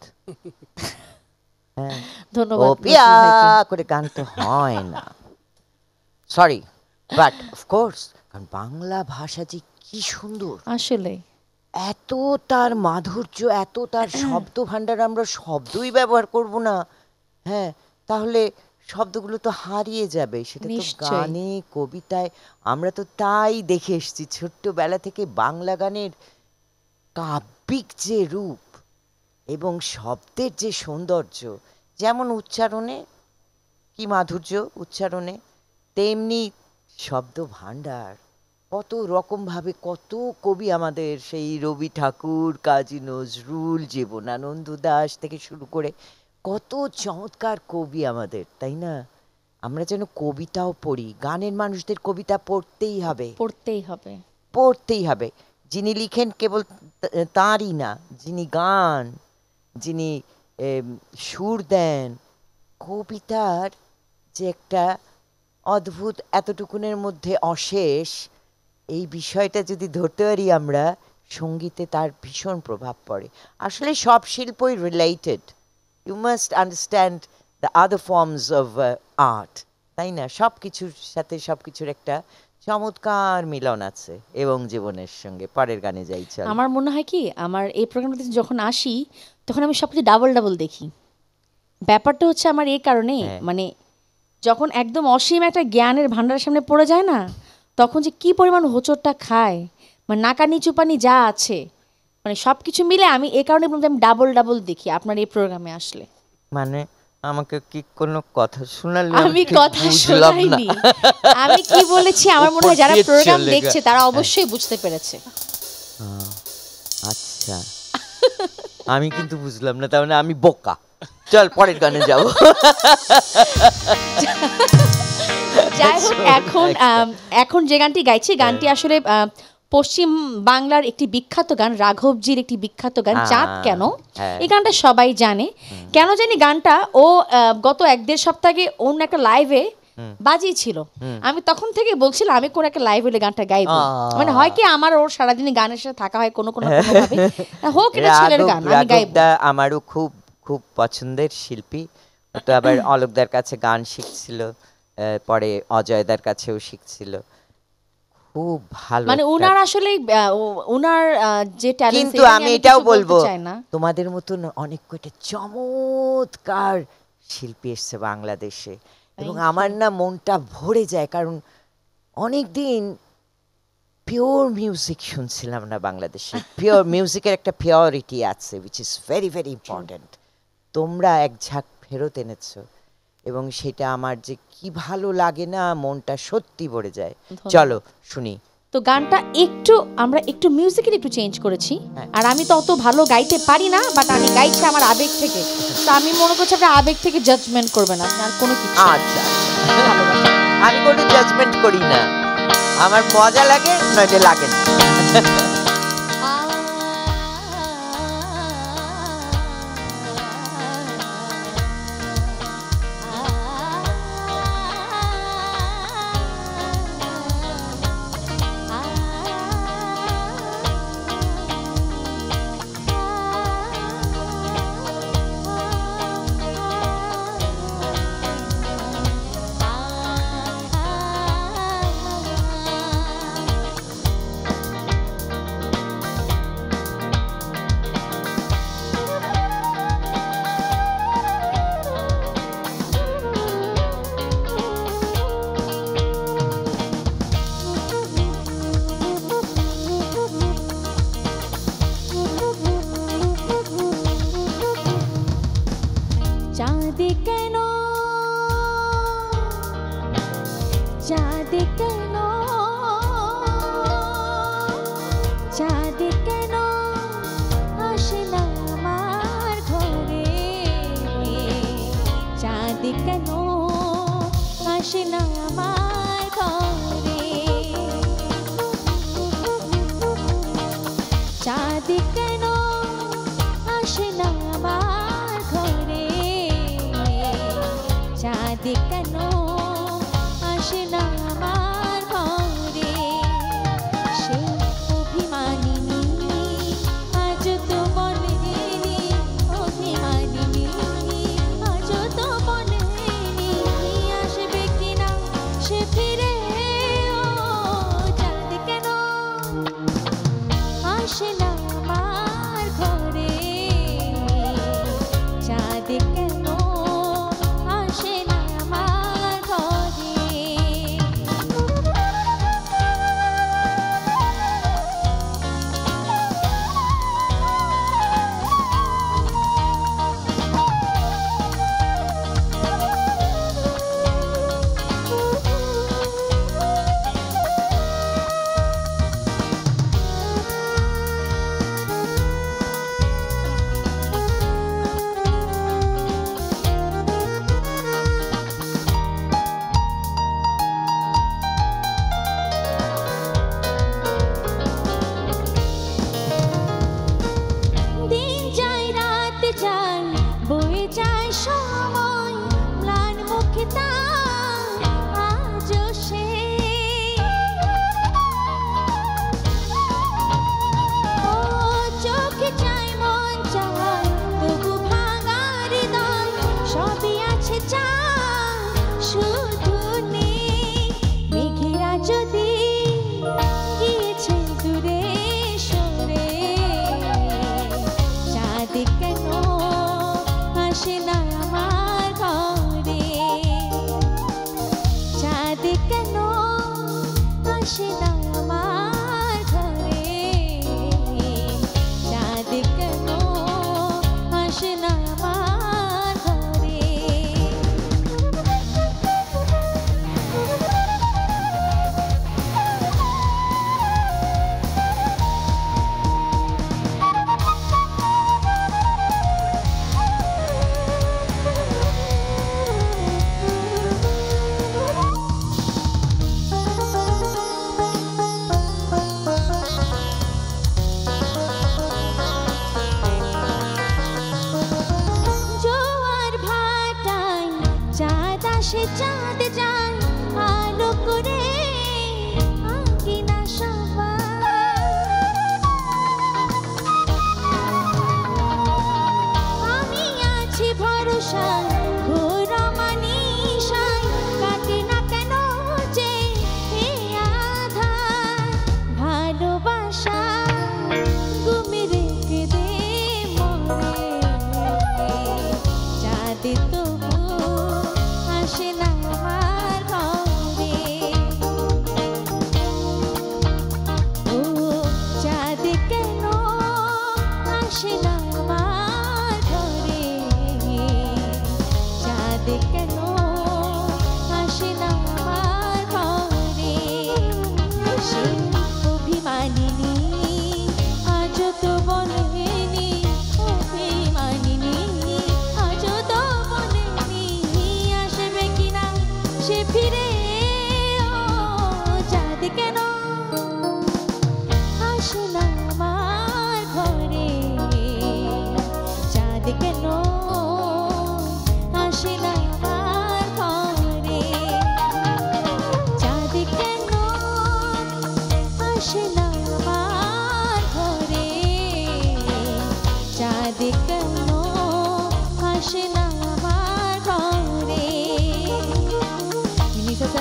হ্যাঁ, ধন্যবাদ ও পিয়া নজরুল ভাইকে। করে গান তো হয় না, সরি, বাট অফকোর্স, কারণ বাংলা ভাষা যে কি সুন্দর, আসলে এত তার মাধুর্য, এত তার শব্দ ভাণ্ডার, আমরা শব্দই ব্যবহার করব না, হ্যাঁ, তাহলে শব্দগুলো তো হারিয়ে যাবে। সেটা তো নিশ্চয়ই। গানে, কবিতায়, আমরা তো তাই দেখে এসেছি ছোট্টবেলা থেকে। বাংলা গানের কাব্যিক যে রূপ এবং শব্দের যে সৌন্দর্য, যেমন উচ্চারণে কি মাধুর্য উচ্চারণে, তেমনি শব্দ ভাণ্ডার কত রকমভাবে, কত কবি আমাদের, সেই রবি ঠাকুর, কাজী নজরুল, জীবনানন্দ দাশ থেকে শুরু করে কত চমৎকার কবি আমাদের, তাই না? আমরা যেন কবিতাও পড়ি, গানের মানুষদের কবিতা পড়তেই হবে, পড়তেই হবে। পড়তেই হবে। যিনি লিখেন কেবল তা- তাঁরই না, যিনি গান, যিনি এম, সুর দেন, কবিতার যে একটা অদ্ভুত, এতটুকুনের মধ্যে অশেষ, এই বিষয়টা যদি ধরতে পারি আমরা, সঙ্গীতে তার ভীষণ প্রভাব পড়ে। আসলে সব শিল্পই related, you must understand the other forms of art, তাই না? সব কিছুর সাথে সব কিছুর একটা চমৎকার মিলন আছে, এবং জীবনের সঙ্গে। পরের গানে যাই, চল। আমার মনে হয় কি, আমার এই প্রোগ্রামটাতে যখন আসি তখন আমি সব কিছু ডাবল ডাবল দেখি। ব্যাপারটা হচ্ছে আমার এই কারণে, হ্যাঁ। মানে যখন একদম অসীম একটা জ্ঞানের ভান্ডারের সামনে পড়ে যায় না, তখন যে কি পরিমাণ হোঁচটটা খায়, মানে নাকা নিচু পানি যা আছে, মানে সব কিছু মিলে আমি এই কারণে বললাম যে আমি ডাবল ডাবল দেখি আপনার এই প্রোগ্রামে আসলে। মানে আমাকে কি কোনো কথা শোনালে? আমি ঠিক কথা বুঝলাম না। শোনাইনি, আমি কি বলেছি আমার মনে হয় যারা উপর দিয়ে প্রোগ্রাম চলে দেখছে গেছে। তারা অবশ্যই বুঝতে পেরেছে। আচ্ছা, আমি কিন্তু বুঝলাম না, তার মানে আমি বোকা। চল পরের গানে যাবো। যাই হোক, এখন আম, এখন যে গানটি গাইছি, গানটি আসলে আহ, পশ্চিম বাংলার একটি বিখ্যাত গান, রাঘবজির একটি বিখ্যাত গান, আহ, চাঁদ কেন। হ্যাঁ। এই গানটা সবাই জানে। কেন জানি গানটা ও আহ, গত এক দেড় সপ্তাহ আগে অন্য একটা লাইভে বাজিয়েছিল। আমি তখন থেকে বলছিলাম আমি কোন একটা লাইভ হলে গানটা গাইবো। আহ। মানে হয় কি আমার ওর সারাদিনে গানের সাথে থাকা হয় কোনো কোনো কোনো ভাবে, হোক এটা ছেলের গান, আমি গাইবো। রাঘবদা আমারও খুব খুব পছন্দের শিল্পী। ও তো আবার অলোকদার কাছে গান শিখছিল, আহ, পরে অজয়দার কাছেও শিখছিল। খুব ভালো মানে একটা- উনার আসলে আহ, ও- উনার আহ, যে ট্যালেন্ট, কিন্তু আমি এটাও বলবো, চাই না। তোমাদের মতন অনেক কয়টা চমৎকার শিল্পী এসছে বাংলাদেশে, এবং Thank আমার না মনটা ভরে যায়, কারণ অনেক দিন পিওর মিউজিক শুনছিলাম না বাংলাদেশে। পিওর মিউজিকের একটা পিওরিটি আছে, which is very very important. তোমরা এক ঝাঁক ফেরত এনেছো, এবং সেটা আমার যে কি ভালো লাগে না, মনটা সত্যি ভরে যায়। ধন্যবাদ। চলো শুনি। তো গানটা একটু আমরা একটু মিউজিকের একটু চেঞ্জ করেছি, হ্যাঁ। আর আমি তো অত ভালো গাইতে পারি না, বাট আমি গাইছি আমার আবেগ থেকে। তো আমি মনে করছি আপনি আবেগ থেকে জাজমেন্ট করবেন না, আর কোনো কিছু না। আচ্ছা, ভালোবাসা। আমি কোনো জাজমেন্ট করি না, আমার মজা লাগে নয়তো লাগে না। চাঁদ কেন আসে না আমার ঘরে চাঁদ কেন আসে না আমার ঘরে চাঁদ কেন আসে না আমার ঘরে সে অভিমানিনী আজ তো বলেনি অভিমানিনী আজ তো বলেনি আসবে কিনা সে ফিরে ও চাঁদ কেন আসে না আমার ঘরে চাঁদ কেন আসে না আমার ঘরে দিন যায় রাত যায় বয়ে যায় সময় ম্লান মুখে তার আজও সে ও চোখে চায় মন চায় তবু ভাঙা হৃদয় সবই আছে চায় শুধু নেই মেঘেরা যদি গিয়েছে দূরে সরে চাঁদ কেন আসে না আমার ঘরে চাঁদ কেন আসে না আমার ঘরে চাঁদ কেন আসে না আমার ঘরে জোয়ার ভাটায় চাঁদ আসে চাঁদ যায় আলো করে আঙ্গিনা সবার আমি আছি ভরসায় ঘোর মানিসায় কাটে না কেন যে এ আধার ভালোবাসা গুমি রেখে দে মরে চাঁদ তবু আসে না আমার ঘরে ও চাঁদ কেন আসে না আমার ঘরে চাঁদ কেন আসে না আমার ঘরে সে অভিমানিনী আজ তো বলেনি অভিমানিনী আজ তো বলেনি আসবে কিনা সে ফিরে ও চাঁদ কেন আসে না আমার ঘরে চাঁদ কেন আসে না আমার ঘরে চাঁদ কেন আসে না আমার ঘরে চাঁদ কেন আসে না আমার ঘরে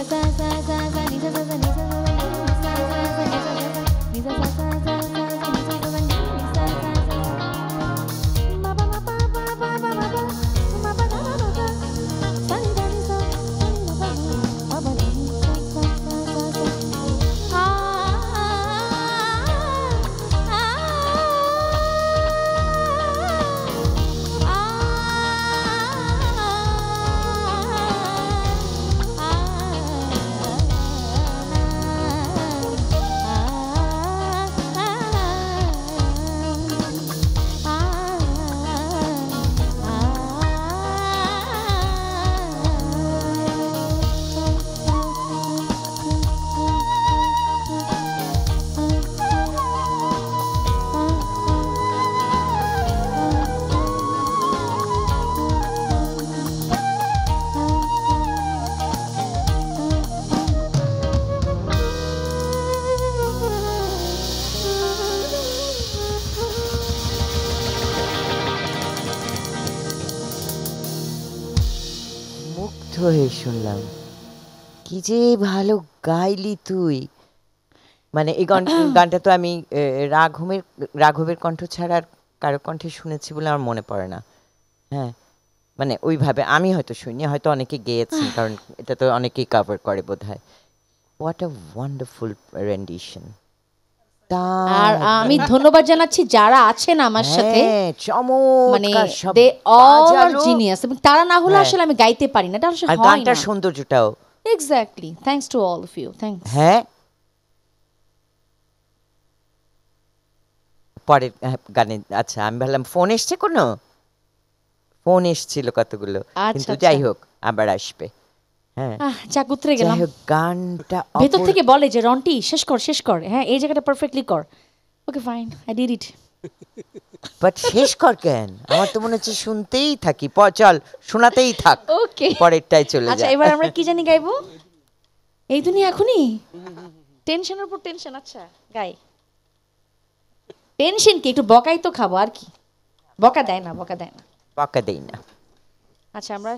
মুগ্ধ হয়ে শুনলাম। কি যে ভালো গাইলি তুই। মানে এই গান গানটা তো আমি এ, রাঘবের রাঘবের কণ্ঠ ছাড়া আর কারো কণ্ঠে শুনেছি বলে আমার মনে পড়ে না। হ্যাঁ, মানে ওইভাবে আমি হয়তো শুনি, হয়তো অনেকে গেয়েছেন, কারণ এটা তো অনেকেই কভার করে বোধহয়। What a wonderful রেন্ডিশন। আর আমি ধন্যবাদ জানাচ্ছি যারা আছেন আমার সাথে, মানে দে অল আর জিনিয়াস, এবং তারা না হলে আসলে আমি গাইতে পারি না, এটা আসলে হয় না। গানটার সৌন্দর্যটাও exactly, thanks to all of you, thanks. হ্যাঁ, পরের গানে আচ্ছা আমি ভাবলাম ফোন এসছে, কোনো ফোন এসছিল কতগুলো, কিন্তু যাই হোক আবার আসবে। হ্যাঁ, যাক উতরে গেলাম। গানটা ভেতর থেকে বলে যে রন্টি শেষ কর শেষ কর, হ্যাঁ এই জায়গাটা পারফেক্টলি কর। Okay fine, I did it. But শেষ কর কেন? আমার তো মনে হচ্ছে শুনতেই থাকি, চল শোনাতেই থাক, ওকে পরেরটাই চলে যায়। আচ্ছা এবার আমরা কি জানি গাইবো? এই দুনিয়া এখনই টেনশনের উপর টেনশন। আচ্ছা গাই। টেনশন কি, একটু বকাই তো খাবো, আর কি। বকা দেয় না, বকা দেয় না, বকা দেই না। আচ্ছা আমরা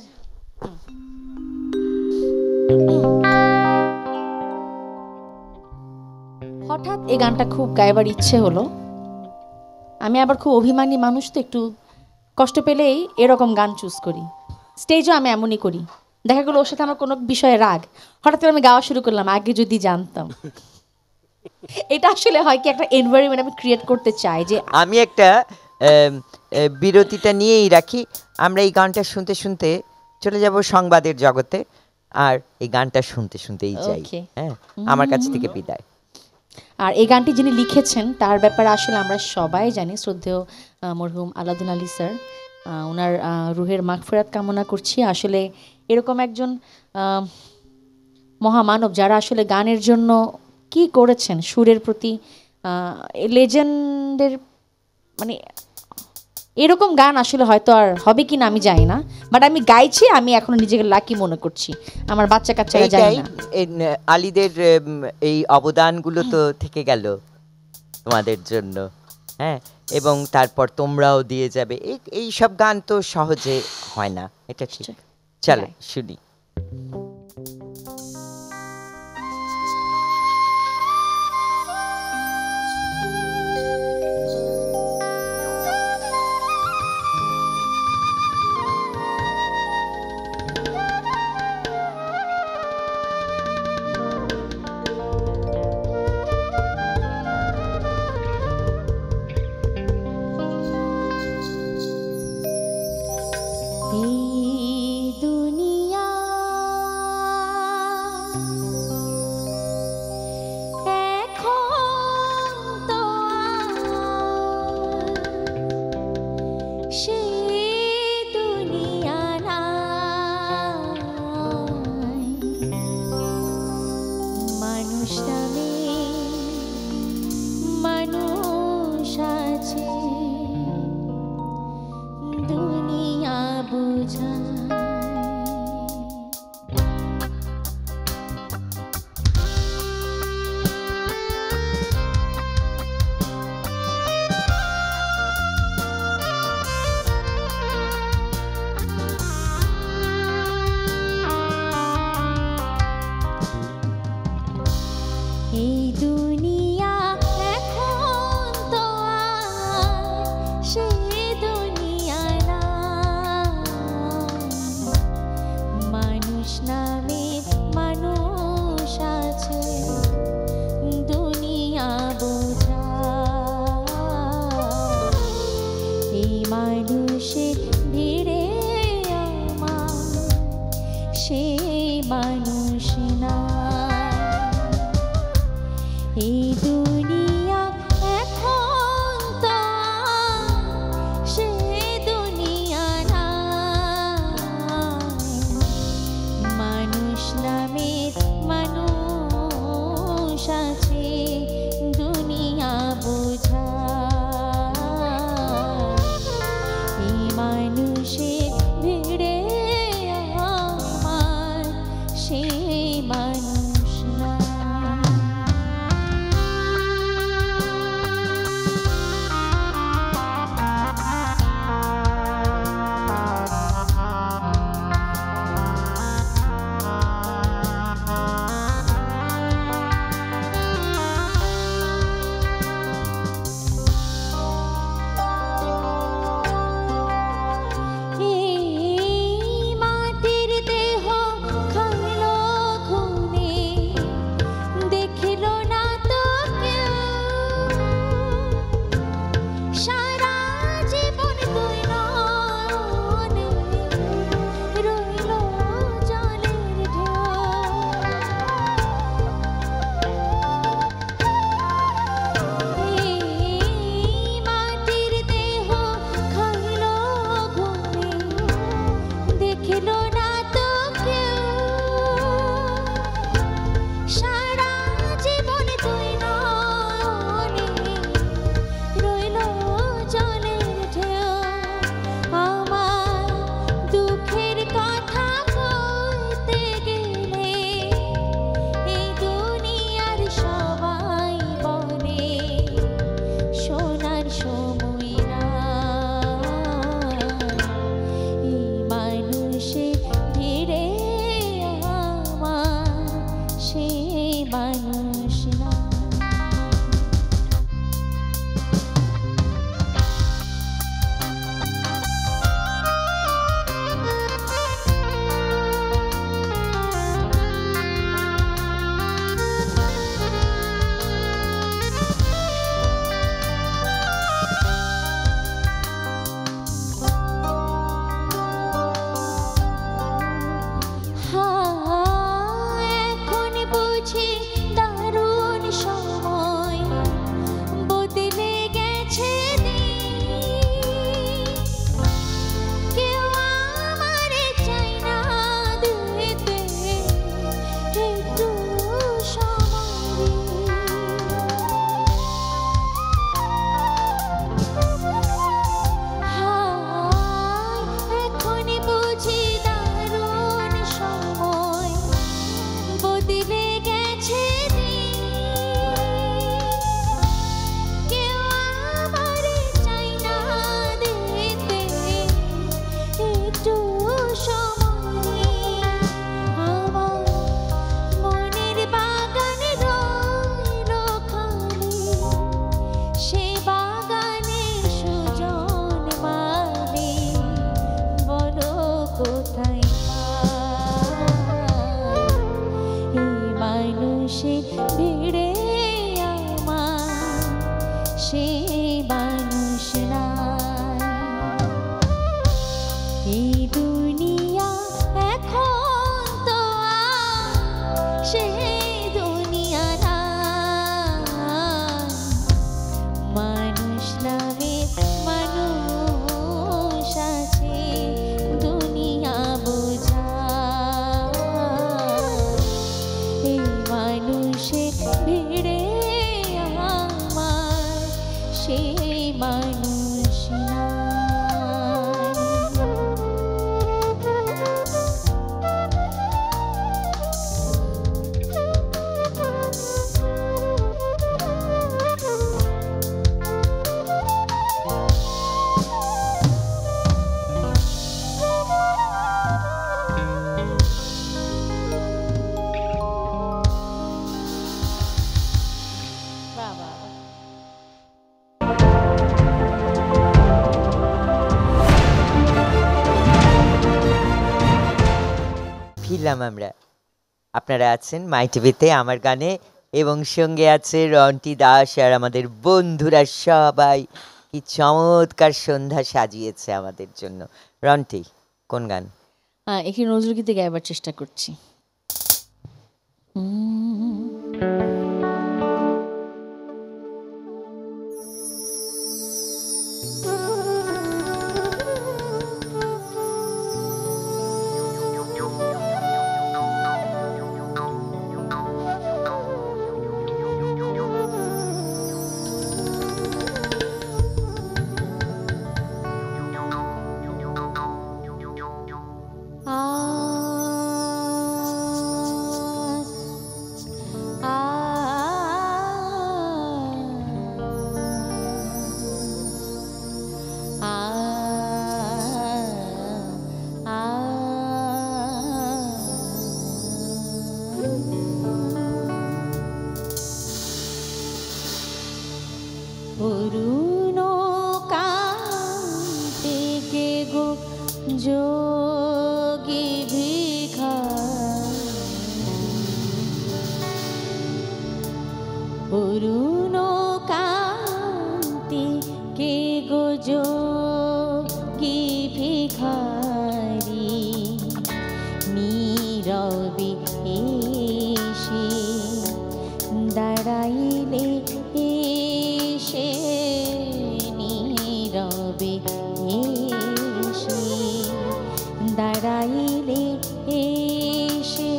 হঠাৎ এই গানটা খুব গাইবার ইচ্ছে হলো। আমি আবার খুব অভিমানী মানুষ, তো একটু কষ্ট পেলেই এরকম গান চুজ করি। স্টেজও আমি এমনই করি। দেখা গেলো ওর সাথে আমার কোনো বিষয়ে রাগ, হঠাৎ করে আমি গাওয়া শুরু করলাম, আগে যদি জানতাম। এটা আসলে হয় কি, একটা এনভায়রনমেন্ট আমি ক্রিয়েট করতে চাই যে আমি একটা বিরতিটা নিয়েই রাখি। আমরা এই গানটা শুনতে শুনতে চলে যাব সংবাদের জগতে, আর এই গানটা শুনতে শুনতেই যাই। হ্যাঁ, আমার কাছ থেকে বিদায়। আর এই গানটি যিনি লিখেছেন তার ব্যাপারে আসলে আমরা সবাই জানি, শ্রদ্ধেয় মরহুম আলাউদ্দিন আলী স্যার। ওনার রুহের মাগফিরাত কামনা করছি। আসলে এরকম একজন মহামানব, যারা আসলে গানের জন্য কি করেছেন, সুরের প্রতি লেজেন্ডের, মানে এরকম গান আসলে হয়তো আর হবে কি না আমি জানি না, বাট আমি গাইছি, আমি এখন নিজেকে লাকি মনে করছি। আমার বাচ্চা কাচ্চারা জানি না। আলীদের এই অবদানগুলো তো থেকে গেল তোমাদের জন্য। হ্যাঁ, এবং তারপর তোমরাও দিয়ে যাবে। এই এই সব গান তো সহজে হয় না, এটা ঠিক। চলো শুনি। ফিরলাম আমরা। আপনারা আছেন মাই টিভিতে আমার গানে এবং সঙ্গে আছে রন্টি দাস আর আমাদের বন্ধুরা সবাই। কি চমৎকার সন্ধ্যা সাজিয়েছে আমাদের জন্য। রন্টি, কোন গান? আহ, একটি নজরুল গীতি গাইবার চেষ্টা করছি। উম, অরুণ কান্তে গে গো যোগী ভিখারি, অরুণ কান্তি কে গো যোগী ভিখারি, নীরবে এসে দাঁড়াইলে এসে, নীরবে এসে দাঁড়াইলে এসে,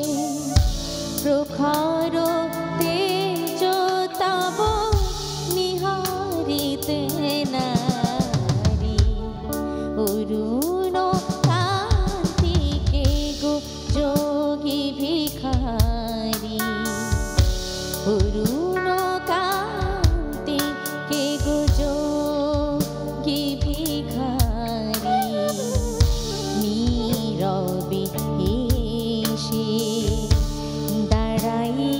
প্রখর তেজ তব নিহারিতে নারী, অরুণ কান্তি কে গো যোগী ভিখারি, অরুণ কান্তি কে গো যোগী ভিখারি, নীরবে এসে দাঁড়াই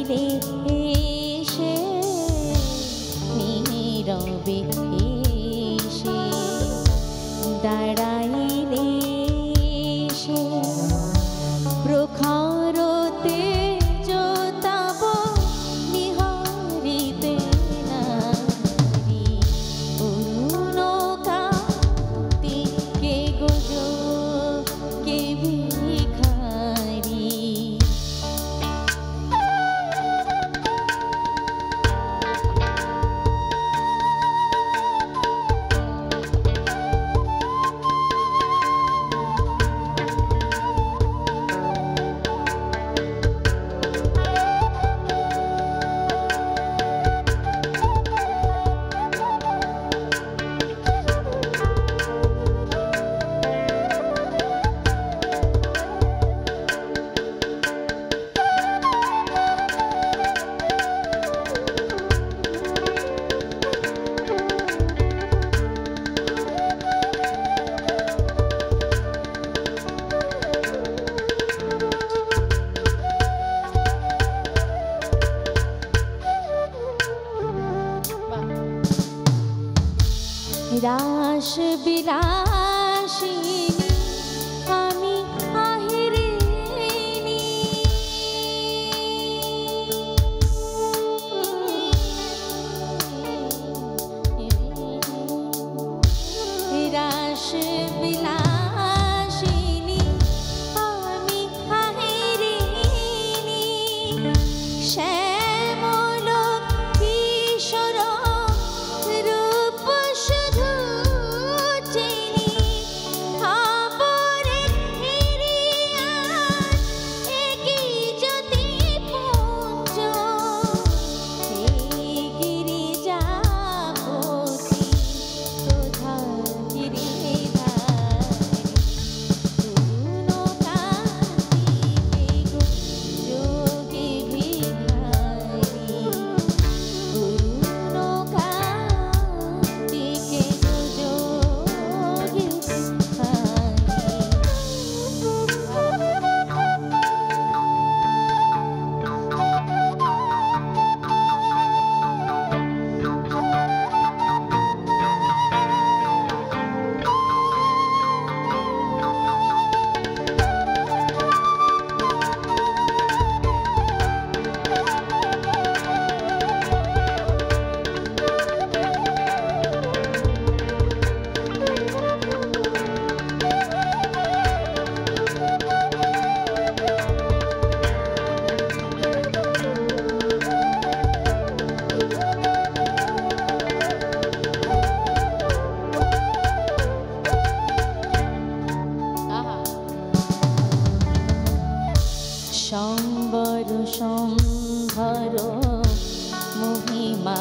সম্বর সম্ভর মহিমা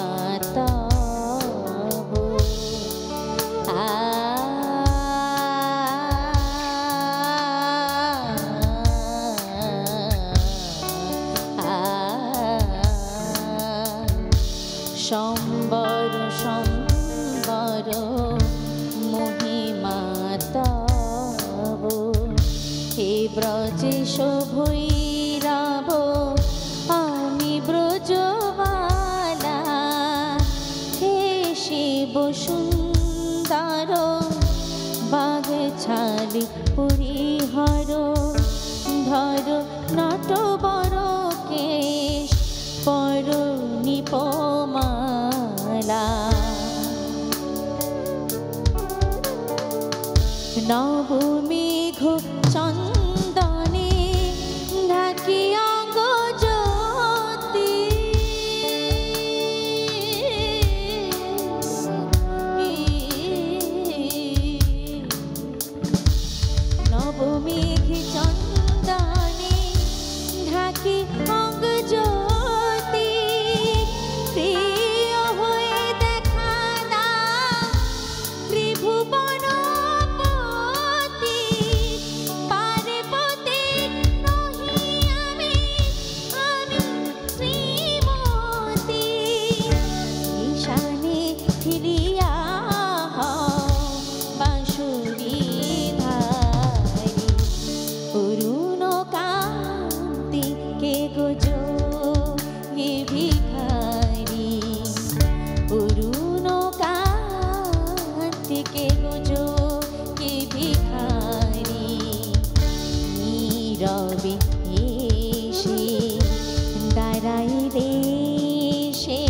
তব। আ সম্বর সম্বর মহিমা তব। হে ব্রজেশ ভৈরব আমি ব্রজবালা, হে শিব সুন্দর বাঘ ছালি পরিহর। ধর নটবর কেশ পর নিপমালা। নবমেঘ চন্দনে ঢাকি অঙ্গ জ্যোতি। নবমেঘ চন্দনে ঢাকি অঙ্গ জ্যোতি। প্রিয় হয়ে দেখা দাও ত্রিভুবনপতি। পার্বতী নহি আমি, আমি শ্রীমতী। ঈশানে ফিরিয়া হও বাঁশুরীধারী। অরুণ কান্তি কে গোযোগী ভিখারি। অরুণ কান্তি কে গোযোগী ভিখারি। নীরবে এসে দাঁড়াইলে সে,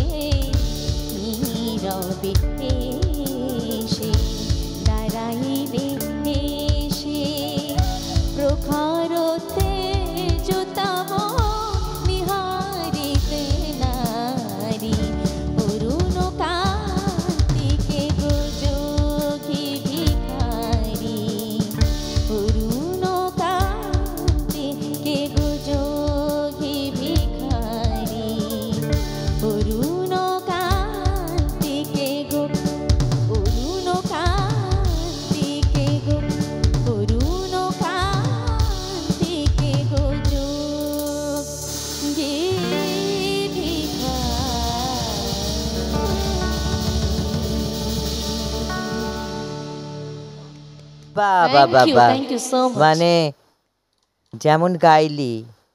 নীরবে এসে দাঁড়াইলে সে। প্রখর তেজতম নিহারিতে নারী। অরুণ কান্তি কে গোযোগী ভিখারি। অরুণ কান্তি কে গোযোগী ভিখারি। অরুণ কান্তি কে গো, অরুণ কান্তি কে গো, অরুণ কান্তি কে গোযোগী বাহ বাহ Thank বাহ you, বাহ। thank you so much. মানে যেমন গাইলি,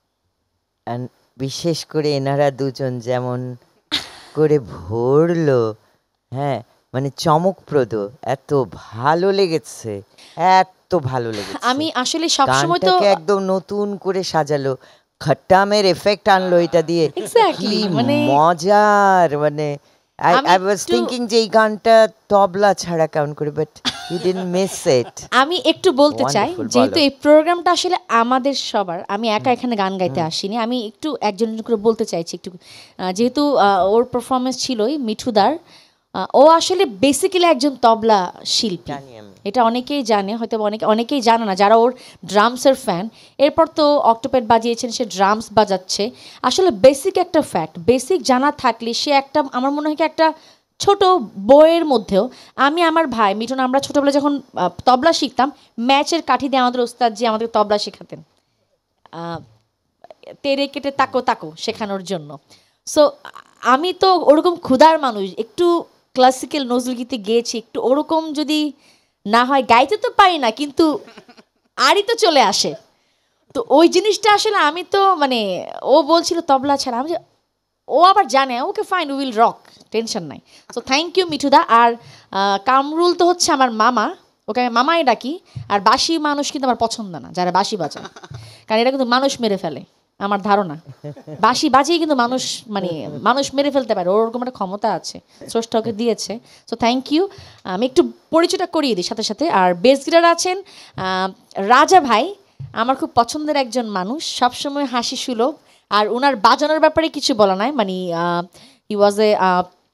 and বিশেষ করে এনারা দুজন যেমন করে ভরলো, হ্যাঁ মানে চমকপ্রদ, এত ভালো লেগেছে, এত ভালো লেগেছে। আমি আসলে সবসময় তো গানটাকে একদম নতুন করে সাজালো, খট্টামের এফেক্ট আনলো এটা দিয়ে। Exactly, কি মানে মজার, মানে আমি আই ওয়াজ একটু- থিংকিং যে এই গানটা তবলা ছাড়া কাউন্ট করে, but you didn't miss it. আমি একটু বলতে চাই, Wonderful, যেহেতু বলো। এই প্রোগ্রামটা আসলে আমাদের সবার, আমি একা এখানে গান গাইতে আসিনি, আমি একটু একজন একজন করে বলতে চাইছি একটু। আহ, যেহেতু আহ, ওর পারফরমেন্স ছিলই মিঠুদার, আহ, ও আসলে বেসিক্যালি একজন তবলা শিল্পী। জানি আমি। এটা অনেকেই জানে, হয়তো অনেকে অনেকেই জানে না যারা ওর ড্রামসের ফ্যান। এরপর তো অক্টোপ্যাড বাজিয়েছেন, সে ড্রামস বাজাচ্ছে। আসলে বেসিক একটা ফ্যাক্ট, বেসিক জানা থাকলে সে একটা, আমার মনে হয় কি একটা ছোট বইয়ের মধ্যেও, আমি আমার ভাই মিঠুন আমরা ছোটবেলায় যখন আহ, তবলা শিখতাম, ম্যাচের কাঠি দিয়ে আমাদের ওস্তাদ জি আমাদের তবলা শেখাতেন, আহ, তেরে কেটে তাকো তাকো শেখানোর জন্য। সো আমি তো ওরকম ক্ষুধার মানুষ, একটু ক্লাসিক্যাল নজরুলগীতি গেয়েছি, একটু ওরকম যদি না হয়, গাইতে তো পারি না কিন্তু আরই তো চলে আসে। তো ওই জিনিসটা আসলে আমি তো মানে, ও বলছিল তবলা ছাড়া, আমি যে- ও আবার জানে, okay fine will rock, tension নাই। সো থ্যাংক ইউ মিঠুদা। আর আহ, কামরুল তো হচ্ছে আমার মামা, ওকে আমি মামাই ডাকি। আর বাঁশি মানুষ কিন্তু আমার পছন্দ না, যারা বাঁশি বাজায়, কারণ এটা কিন্তু মানুষ মেরে ফেলে আমার ধারণা। বাঁশি বাজিয়ে কিন্তু মানুষ মানে মানুষ মেরে ফেলতে পারে, ওরকম একটা ক্ষমতা আছে, স্রষ্টা ওকে দিয়েছে। So thank you. আমি একটু পরিচয়টা করিয়ে দিই সাথে সাথে। আর বেস গিটার আছেন আহ, রাজা ভাই, আমার খুব পছন্দের একজন মানুষ, সবসময় হাসি সুলভ। আর ওনার বাজানোর ব্যাপারে কিছু বলা নাই, মানে হি ওয়াজ এ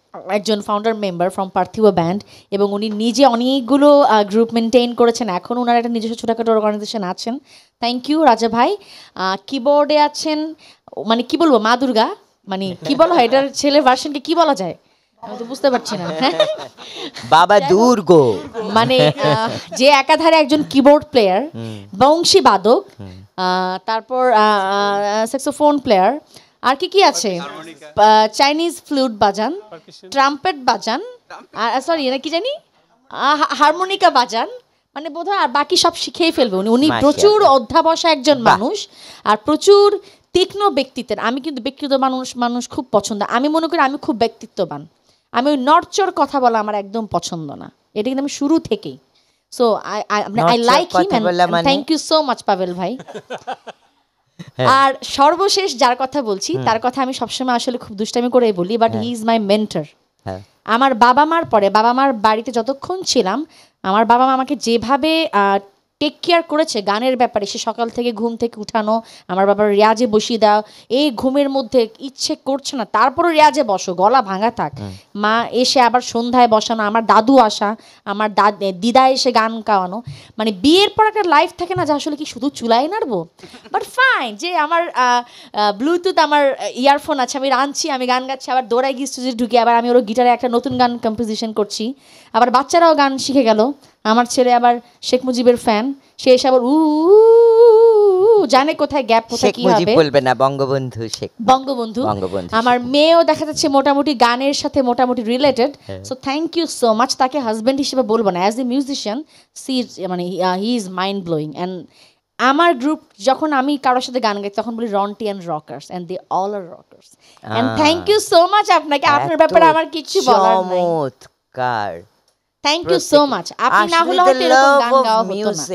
একজন founder member from Parthib band, এবং উনি নিজে অনেকগুলো গ্রুপ মেনটেন করেছেন। এখন ওনার একটা নিজস্ব ছোটোখাটো অর্গানাইজেশন আছেন। থ্যাংক ইউ রাজা ভাই। কিবোর্ডে আছেন, মানে কি বলবো, মা দুর্গা, মানে কি বলা হয় এটার ছেলে ভার্সনকে কি বলা যায় আমি তো বুঝতে পারছি না। বাবা দুর্গ, মানে আহ, যে একাধারে একজন কিবোর্ড প্লেয়ার, বংশী বাদক, আহ, তারপর স্যাক্সোফোন প্লেয়ার, আর কি কি আছে, চাইনিজ ফ্লুট বাজান, ট্রাম্পেট বাজান, সরি এটা কি জানি, হারমোনিকা বাজান, মানে বোধহয় আর বাকি সব শিখেই ফেলবে উনি। উনি প্রচুর অধ্যাবসা একজন মানুষ আর প্রচুর তীক্ষ্ণ ব্যক্তিত্বের। আমি কিন্তু ব্যক্তিত্ব মানুষ মানুষ খুব পছন্দ। আমি মনে করি আমি খুব ব্যক্তিত্ববান। আমি ওই নরচর কথা বলা আমার একদম পছন্দ না, এটা কিন্তু আমি শুরু থেকেই। So I I like him and thank you so much Pavel ভাই। আর সর্বশেষ যার কথা বলছি তার কথা আমি সবসময় আসলে খুব দুষ্টামি করেই বলি, but he is my mentor. আমার বাবা মার পরে, বাবা মার বাড়িতে যতক্ষণ ছিলাম, আমার বাবা মা আমাকে যেভাবে টেক কেয়ার করেছে গানের ব্যাপারে, সে সকাল থেকে ঘুম থেকে উঠানো, আমার বাবার রেয়াজে বসিয়ে দাও, এই ঘুমের মধ্যে ইচ্ছে করছে না তারপরও রেয়াজে বসো, গলা ভাঙা থাক, মা এসে আবার সন্ধ্যায় বসানো, আমার দাদু আসা, আমার দিদা এসে গান গাওয়ানো, মানে বিয়ের পর একটা লাইফ থাকে না যে আসলে কি শুধু চুলাই নাড়বো, বাট ফাইন যে আমার ব্লুটুথ, আমার ইয়ারফোন আছে, আমি রাঁধছি, আমি গান গাচ্ছি, আবার দৌড়াই গিয়ে স্টুডিও ঢুকি, আবার আমি ওর গিটারে একটা নতুন গান কম্পোজিশন করছি, আবার বাচ্চারাও গান শিখে গেল। আমার ছেলে আবার শেখ মুজিবের ফ্যান, সে এসে আবার উ জানে কোথায় গ্যাপ কোথায় কি হবে, বলবে না বঙ্গবন্ধু, শেখ বঙ্গবন্ধু। আমার মেয়েও দেখা যাচ্ছে মোটামুটি গানের সাথে মোটামুটি related. So thank you so much. তাকে হাজব্যান্ড হিসেবে বলবো না, অ্যাজ এ মিউজিশিয়ান সি মানে he is mind blowing. And আমার গ্রুপ যখন আমি কারোর সাথে গান গাই তখন বলি Ronti and rockers, and they all are rockers. And thank you so much আপনাকে, আপনার ব্যাপারে আমার কিছু বলার নাই। চমৎকার, থ্যাংক ইউ সো মাচ। আপনি না হলে হয়তো এরকম গান গাওয়া হতো না।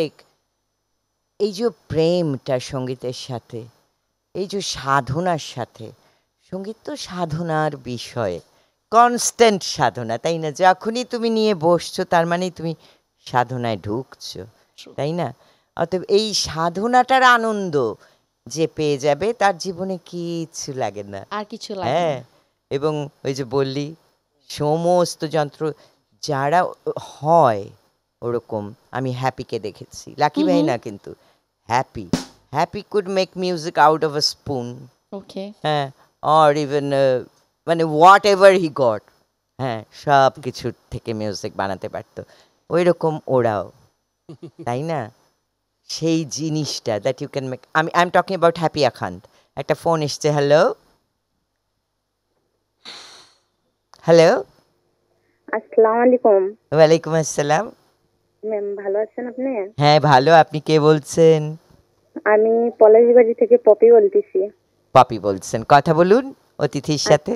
এই যে প্রেমটা সঙ্গীতের সাথে, এই যে সাধনার সাথে, সঙ্গীত তো সাধনার বিষয়, কনস্ট্যান্ট সাধনা, তাই না? যখনই তুমি নিয়ে বসছো তার মানে তুমি সাধনায় ঢুকছো, তাই না? অতএব এই সাধনাটার আনন্দ যে পেয়ে যাবে তার জীবনে কিছু লাগে না, আর কিছু লাগে না। হ্যাঁ, এবং ওই যে বললি সমস্ত যন্ত্র যারা হয় ওরকম, আমি হ্যাপিকে দেখেছি, লাকি ভাই না কিন্তু Happy, Happy could make music out of a spoon, okay, হ্যাঁ, অর ইভেন মানে হোয়াট এভার হি গট, হ্যাঁ, সব কিছু থেকে মিউজিক বানাতে পারতো, ওই রকম ওরাও, তাই না? সেই জিনিসটা দ্যাট ইউ ক্যান মেক। আমি I am talking about Happy Akhand. একটা ফোন এসছে, হ্যালো হ্যালো, আসসালামু আলাইকুম। ওয়ালাইকুম আসসালাম। ম্যাম ভালো আছেন আপনি? হ্যাঁ ভালো, আপনি কে বলছেন? আমি পলাশবাড়ি থেকে পপি বলতেছি। পপি বলছেন, কথা বলুন অতিথির সাথে।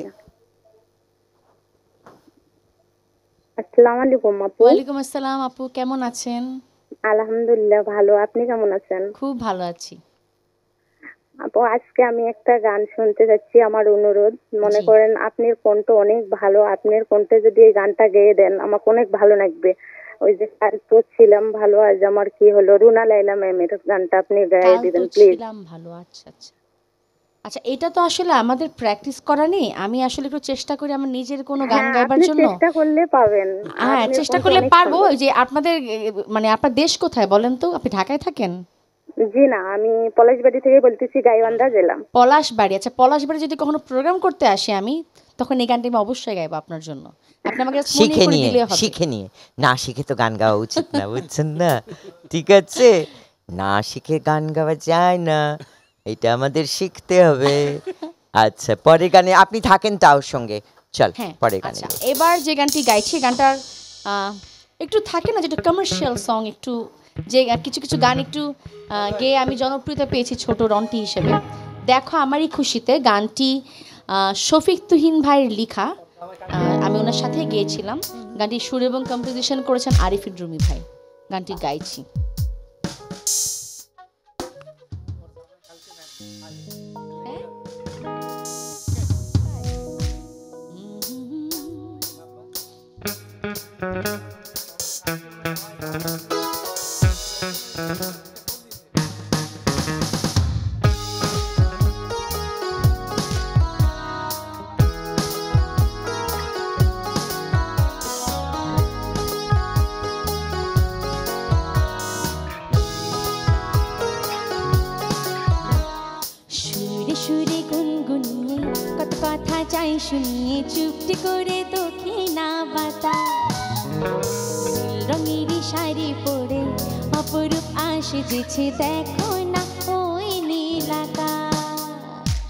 আসসালামু আলাইকুম আপু। ওয়ালাইকুম আসসালাম আপু, কেমন আছেন? আলহামদুলিল্লাহ ভালো, আপনি কেমন আছেন? খুব ভালো আছি আপু। আজকে আমি একটা গান শুনতে যাচ্ছি, আমার অনুরোধ, মনে করেন আপনার কণ্ঠ অনেক ভালো, আপনার কণ্ঠে যদি এই গানটা গেয়ে দেন আমাকে অনেক ভালো লাগবে। ওই যে কাল তো ছিলাম ভালো, আজ আমার কি হলো, রুনা লাইলা ম্যামের গানটা আপনি গায়ে দিবেন প্লিজ। ছিলাম ভালো, আচ্ছা আচ্ছা আচ্ছা। এটা তো আসলে আমাদের প্র্যাকটিস করা নেই, আমি আসলে একটু চেষ্টা করি আমার নিজের কোনো গান গাইবার জন্য। চেষ্টা করলে পাবেন, হ্যাঁ চেষ্টা করলে পারবো। ওই যে আপনাদের মানে আপনার দেশ কোথায় বলেন তো? আপনি ঢাকায় থাকেন? জি না, আমি পলাশবাড়ি থেকে বলতেছি, গাইবান্ধা জেলা। পলাশবাড়ি, আচ্ছা। পলাশবাড়ি যদি কখনো প্রোগ্রাম করতে আসি আমি, তখন এই গানটা আমি অবশ্যই গাইবো আপনার জন্য। আপনি আমাকে শিখে নিয়ে, শিখে নিয়ে, না শিখে তো গান গাওয়া উচিত না, বুঝছেন না? ঠিক আছে, না শিখে গান গাওয়া যায় না, এটা আমাদের শিখতে হবে। আচ্ছা, পরের গানে আপনি থাকেন তাও সঙ্গে, চল পরের গানে। আচ্ছা, এবার যে গানটি গাইছি, গানটার একটু থাকে না যেটা কমার্শিয়াল সং, একটু যে কিছু কিছু গান একটু গেয়ে আমি জনপ্রিয়তা পেয়েছি ছোট রন্টি হিসেবে। দেখো আমারই খুশিতে গানটি শফিক তুহিন ভাইয়ের লেখা, আমি ওনার সাথে গিয়েছিলাম। গানটি সুর এবং কম্পোজিশন করেছেন আরিফিন রুমি ভাই। গানটি গাইছি। সুরে সুরে গুনগুনিয়ে কত কথা চাই শুনিয়ে চুপটি করে দক্ষিণা বাতাস নীল রঙেরই শাড়ি পরে অপরূপ আসেছে দেখো না ওই নীল আকাশ।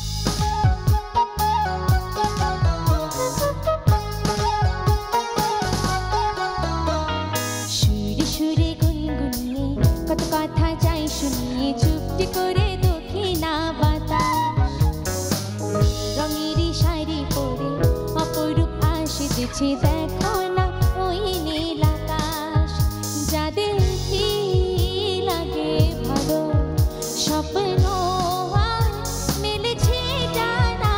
সুরে সুরে গুনগুনিয়ে কত কথা চাই শুনিয়ে চুপটি করে দক্ষিণা বাতাস রঙেরই শাড়ি পরে অপরূপ আসেছে দেখো না ওই নীল আকাশ। যাদের কি লাগে ভালো স্বপ্ন আর মেলেছে ডানা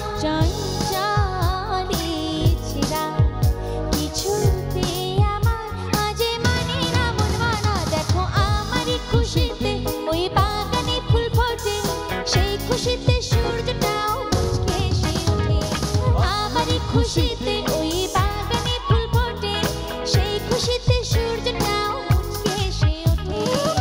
চঞ্চলে ছেঁড়া কিছুতে আমার আজে মানে না মন মানা। দেখো আমারই খুশিতে ওই বাগানে ফুল ফোটে সেই খুশিতে সূর্যটাও মুচকে এসে ওঠে। আমারই খুশিতে ওই বাগানে ফুল ফোটে সেই খুশিতে সূর্যটাও মুচকে এসে ওঠে।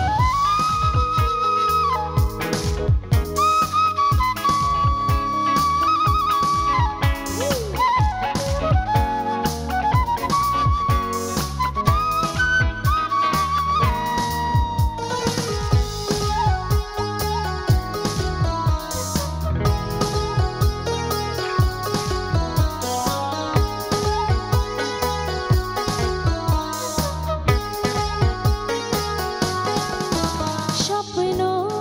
স্বপ্ন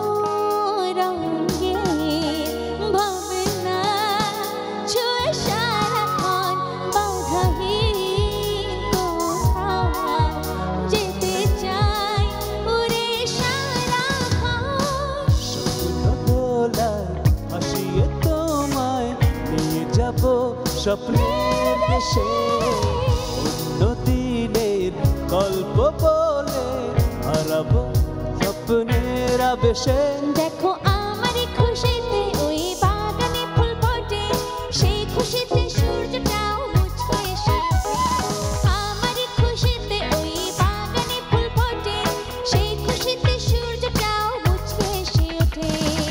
রঙে ভাবনা ছুঁয়ে সারাক্ষণ বাধাহীন কোথায় যেতে চাই উড়ে সারাক্ষণ। দোলায় হাসিয়ে তোমায় নিয়ে যাব স্বপ্নের দেশে অন্য দিনের গল্প বলে হারাবো স্বপ্নের আবেশে। দেখো আমারই খুশিতে ওই বাগানে ফুল ফোটে সেই খুশিতে সূর্যটাও মুচকে এসে ওঠে। আমারই খুশিতে ওই বাগানে ফুল ফোটে সেই খুশিতে সূর্যটাও মুচকে এসে ওঠে।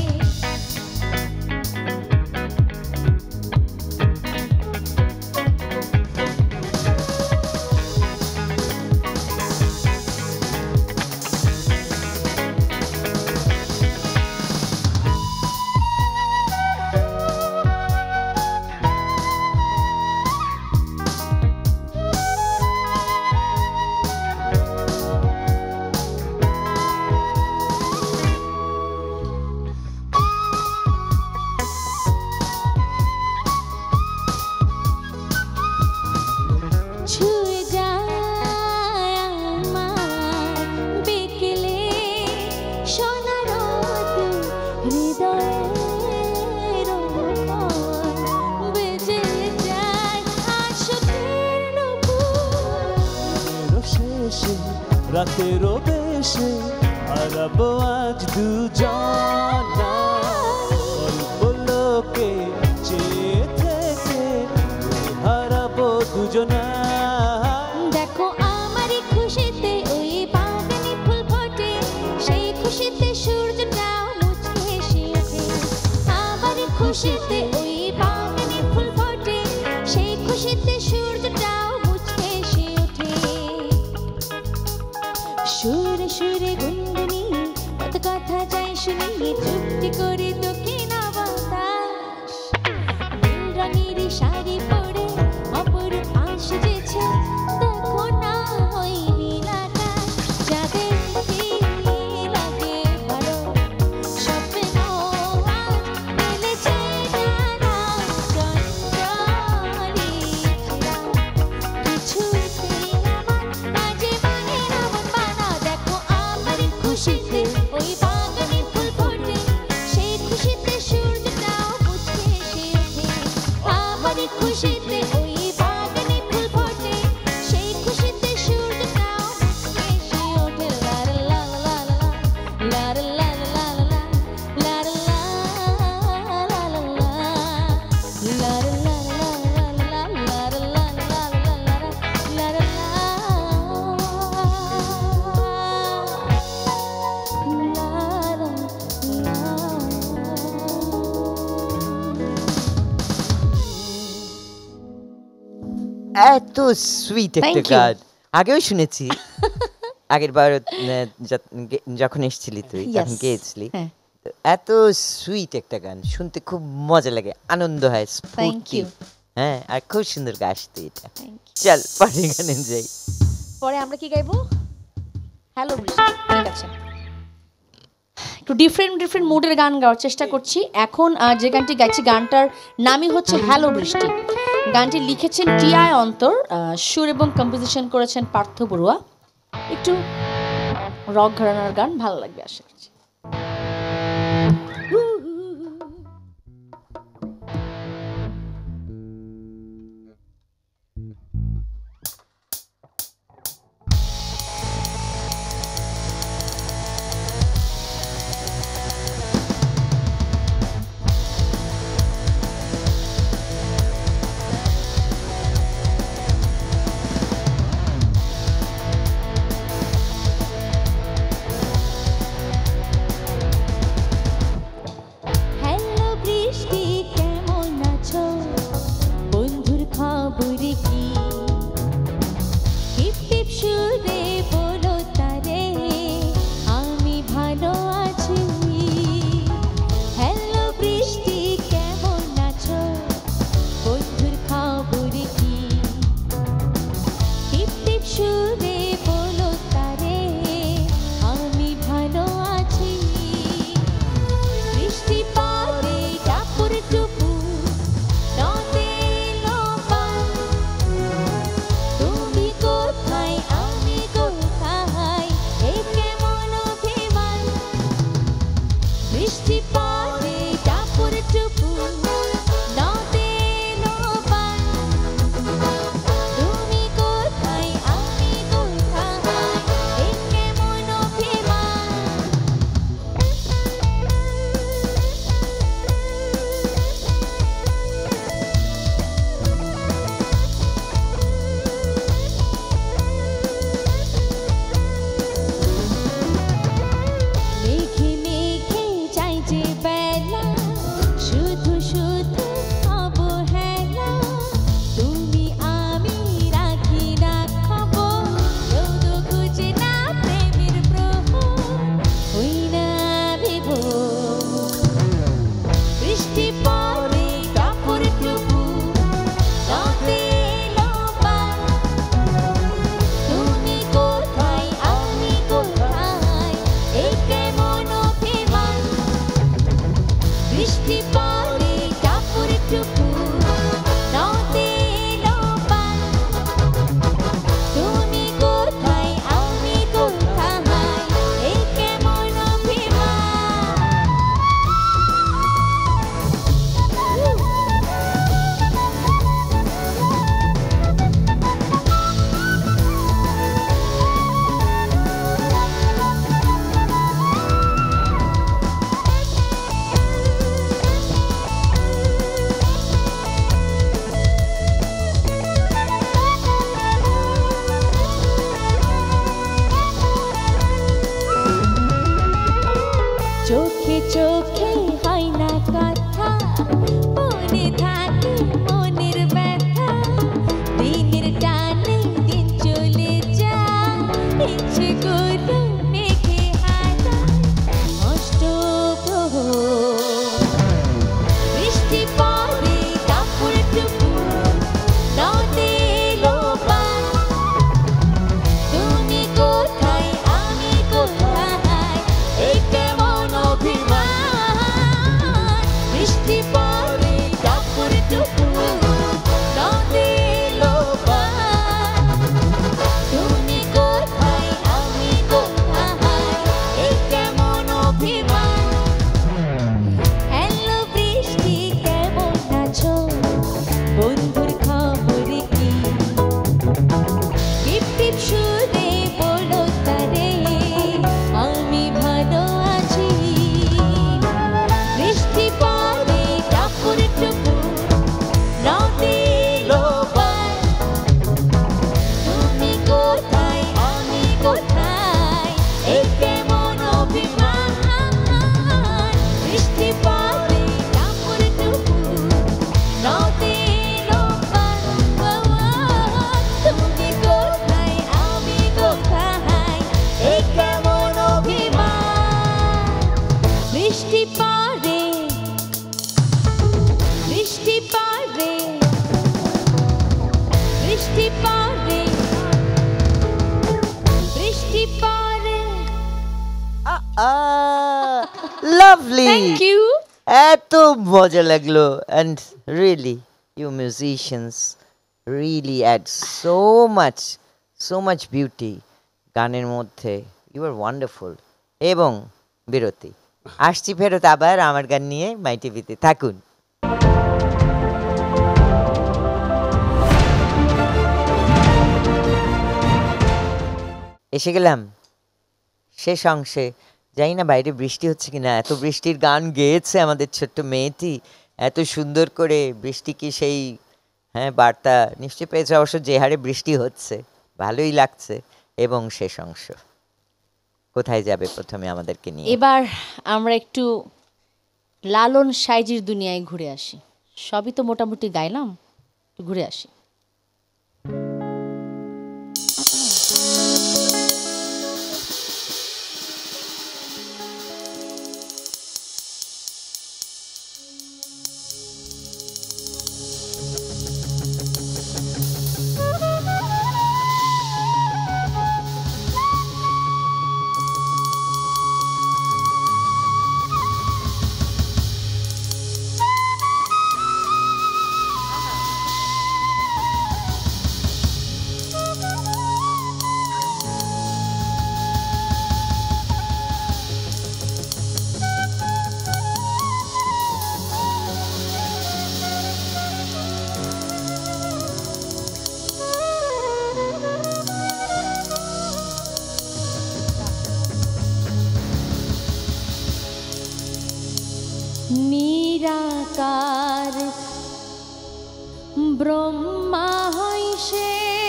ছুঁয়ে যায় আমার বিকেলে সোনা রোদ হৃদয়ের উপর বেজে যায় আশকের নূপুর। দিনেরও শেষে রাতেরও বেশে হারাবো আজ দুজনা অল্প লোকে চেয়ে থেকে হারাবো দুজনা। দেখো আমারই খুশিতে ওই বাগানে ফুল ফোটে সেই খুশিতে সূর্যটাও মুচকে এসে ওঠে। আমারই খুশিতে ওই বাগানে ফুল ফোটে সেই খুশিতে সূর্যটাও মুচকে এসে ওঠে। সুরে সুরে গুনগুনিয়ে কত কথা চাই শুনিয়ে চুপটি করে দক্ষিণা বাতাস নীল রঙেরই শাড়ি পরে অপরূপ আসেছে দেখো না ওই নীল আকাশ। যাদের কি লাগে ভালো স্বপ্ন আর মেলেছে ডানা চঞ্চলে ছেঁড়া কিছুতে আমার মাঝে মানে না মন মানা। দেখো আমারই খুশিতে ওই বাগানে ফুল ফোটে সেই খুশিতে সূর্যটাও মুচকে এসে ওঠে। আমারই খুশিতে ওই বাগানে ফুল ফোটে সেই খুশিতে সূর্যটাও মুচকে এসে ওঠে। লা লা লা লা লা লা লা লা লা লা লা লা লা লা লা লা লা লা এত সুইট একটা Thank you. গান আগেও শুনেছি আগের বার আহ, যত- গে- যখন এসেছিলি তুই Yes. তখন গেয়েছিলি হ্যাঁ। তো এত সুইট একটা গান শুনতে খুব মজা লাগে আনন্দ হয় স্ফূর্তি you. হ্যাঁ আর খুব সুন্দর গাছ তুই এটা Thank you. চল পরের গানে যাই পরে আমরা কি গাইবো হ্যালো বৃষ্টি ঠিক আছে একটু ডিফারেন্ট ডিফারেন্ট মুডের গান গাওয়ার চেষ্টা করছি এখন আহ, যে গানটি গাইছি গানটার নামই হচ্ছে হ্যালো বৃষ্টি গানটি লিখেছেন টি আই অন্তর আহ, সুর এবং কম্পোজিশন করেছেন পার্থ বড়ুয়া একটু রক ঘরানার গান ভালো লাগবে আশা করছি হ্যালো বৃষ্টি কেমন আছো বন্ধুর খবর কি টিপ টিপ সুরে বলো তারে আমি ভালো আছি হ্যালো বৃষ্টি কেমন আছো বন্ধুর খবর কি টিপ টিপ সুরে বলো তারে আমি ভালো আছি বৃষ্টি পারে টাপুর টুপুর নদে লবণ তুমি কোথায় আমি কোথায় এ কেমন অভিমান বৃষ্টি পারে টাপুর টুপুর নদে লবণ তুমি কোথায় আমি কোথায় এ কেমন অভিমান মেঘে মেঘে যাই যে বেলা শুধু শুধু অবহেলা তুমি আমি রাখি না খবর রোদ খুঁজে না প্রেমের প্রহর হই না বিভোর বৃষ্টি পড়ে কাপড় টুপুর নদে লবণ তুমি কোথায় আমি কোথায় এই কেমন অভিমান বৃষ্টি পড়ে কাপড় টুপুর নদে লবণ তুমি কোথায় আমি কোথায় এই কেমন অভিমান Ah, lovely. Thank you. এত মজা লাগলো and really you musicians really add so much so much beauty গানের মধ্যে you are wonderful এবং বিরতি আসছি ফেরত আবার আমার গান নিয়ে মাই টিভিতে থাকুন। এসে গেলাম শেষ অংশে। জানি না বাইরে বৃষ্টি হচ্ছে কিনা, এত বৃষ্টির গান গেয়েছে আমাদের ছোট্ট মেয়েটি এত সুন্দর করে। বৃষ্টি কি সেই হ্যাঁ বার্তা নিশ্চয়ই পেয়েছে, অবশ্য যে হারে বৃষ্টি হচ্ছে ভালোই লাগছে। এবং শেষ অংশ কোথায় যাবে প্রথমে আমাদেরকে নিয়ে? এবার আমরা একটু লালন সাইজির দুনিয়ায় ঘুরে আসি। সবই তো মোটামুটি গাইলাম, একটু ঘুরে আসি। নিরাকার ব্রহ্মা হয় সে,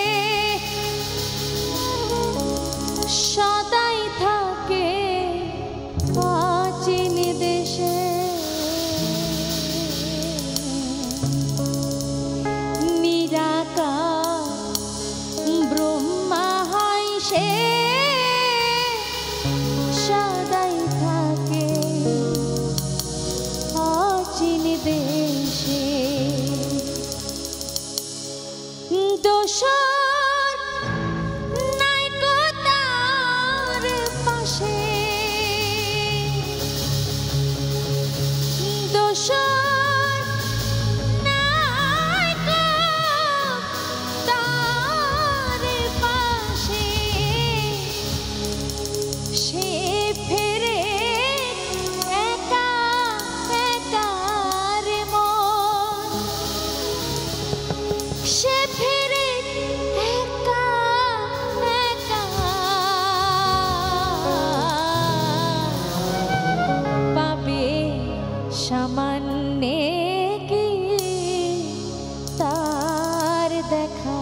সদাই থাকে প্রাচীন দেশে। নিরাকার ব্রহ্মা হয় সে, সদাই থাকে প্রাচীন দেশে। দোসর নাইকো তার পাশে, দোসর নাইকো তার পাশে। সে ফেরে একা একা রে মন, সে ফেরে একা একা। পাবে সামান্যে কি তার দেখা।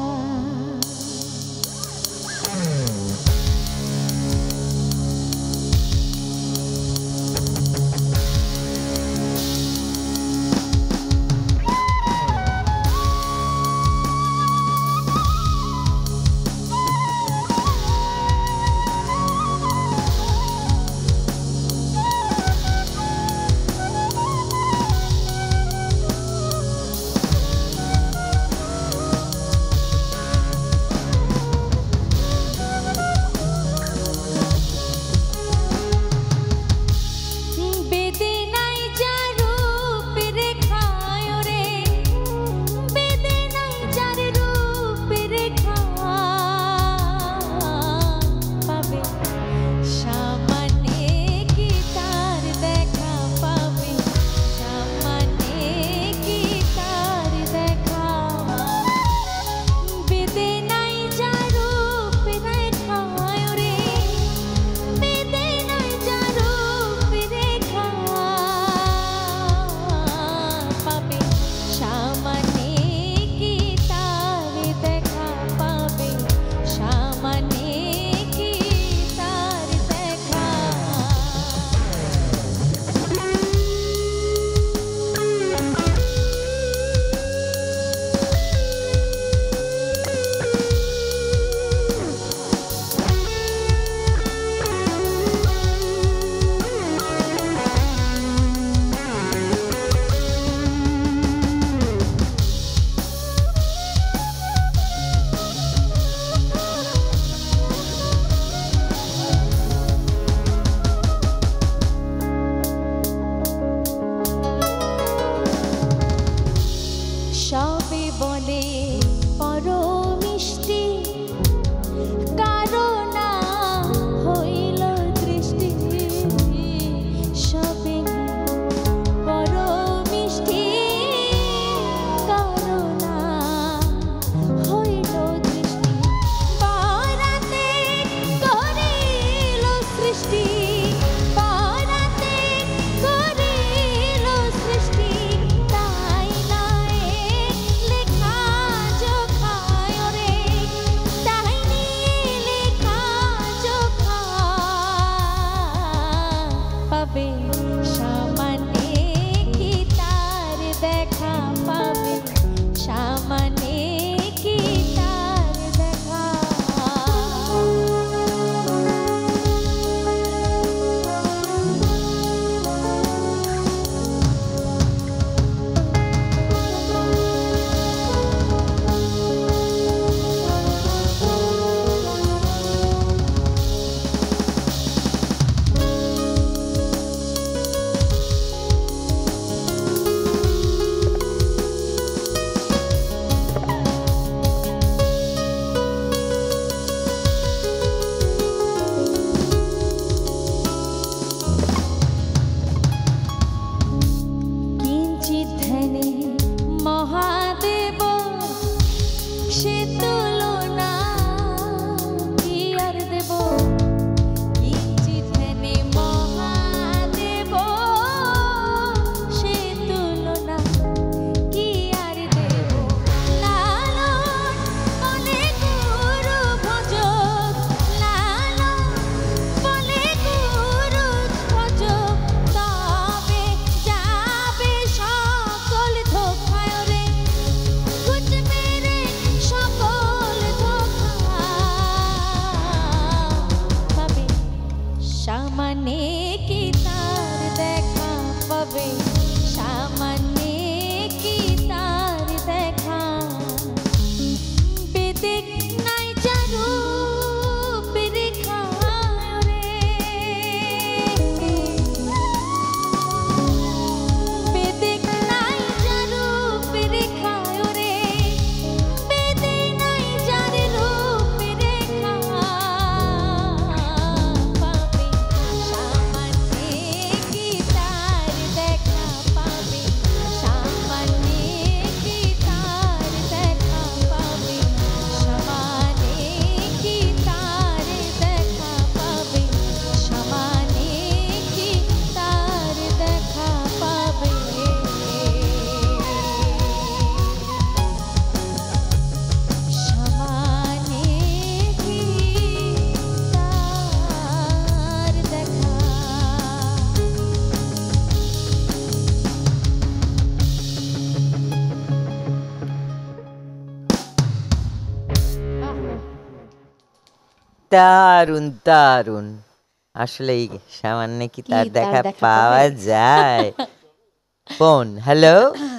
দারুণ দারুণ আসলে সামান্য কি কি তার তার দেখা দেখা পাওয়া পাবে? যায় ফোন হ্যালো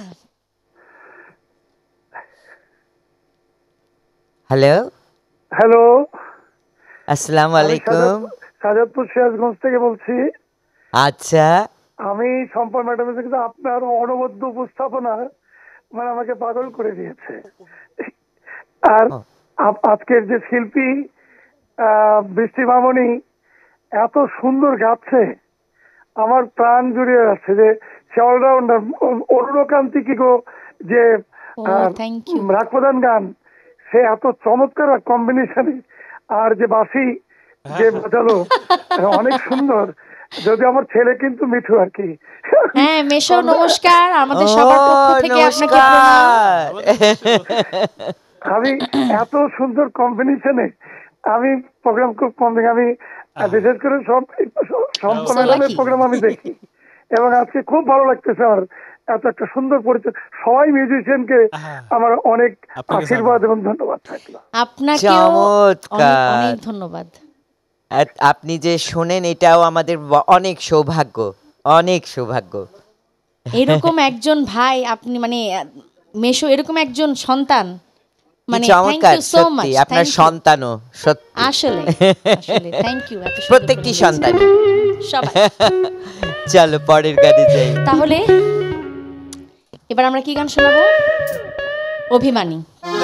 হ্যালো হ্যালো, আসসালামু আমি আলাইকুম সাজাদ- সাজাদপুর সিরাজগঞ্জ থেকে বলছি। আচ্ছা আমি সম্পা ম্যাডামের কিন্তু আপনার অনবদ্য উপস্থাপনা মানে আমাকে পাগল করে দিয়েছে। আর ও। আপ- আজকের যে শিল্পী আহ, বৃষ্টি মামনি এত সুন্দর গাচ্ছে, আমার প্রাণ জুড়িয়ে যাচ্ছে যে সে অলরাউন্ডার। অরুণকান্তি কি গো যে ও আহ, থ্যাংক ইউ। রাগ প্রধান গান, সে এত চমৎকার কম্বিনেশনে, আর যে বাঁশি যে বাজালো অনেক সুন্দর। যদি আমার ছেলে কিন্তু মিঠু আর কি। হ্যাঁ মেশো নমস্কার, আমাদের ও সবার পক্ষ থেকে আপনাকে প্রণাম। নমস্কার আমি এত সুন্দর কম্বিনেশনে আমি প্রোগ্রাম খুব কম দেখি। আমি বিশেষ করে সব সম্পূর্ণ So lucky. প্রোগ্রাম আমি দেখি, এবং আজকে খুব ভালো লাগতেছে আমার। এত একটা সুন্দর পরিচয়, সবাই মিউজিশিয়ানকে আমার অনেক আপনাকে আশীর্বাদ এবং ধন্যবাদ থাকলো। আপনাকেও চমৎকার। অনেক অনেক ধন্যবাদ। আপ- আপনি যে শোনেন এটাও আমাদের ব- অনেক সৌভাগ্য অনেক সৌভাগ্য এরকম একজন ভাই আপনি মানে আহ, মেশো এরকম একজন সন্তান কি মানে থ্যাংক চমৎকার ইউ সো মাচ। সত্যি আপনার সন্তানও সত্যি আসলে আসলে থ্যাংক ইউ এত সুন্দর প্রত্যেকটি করে সন্তান বলেছেন। সবাই। চলো পরের গানে যাই তাহলে এবার আমরা কি গান শোনাবো? অভিমানী।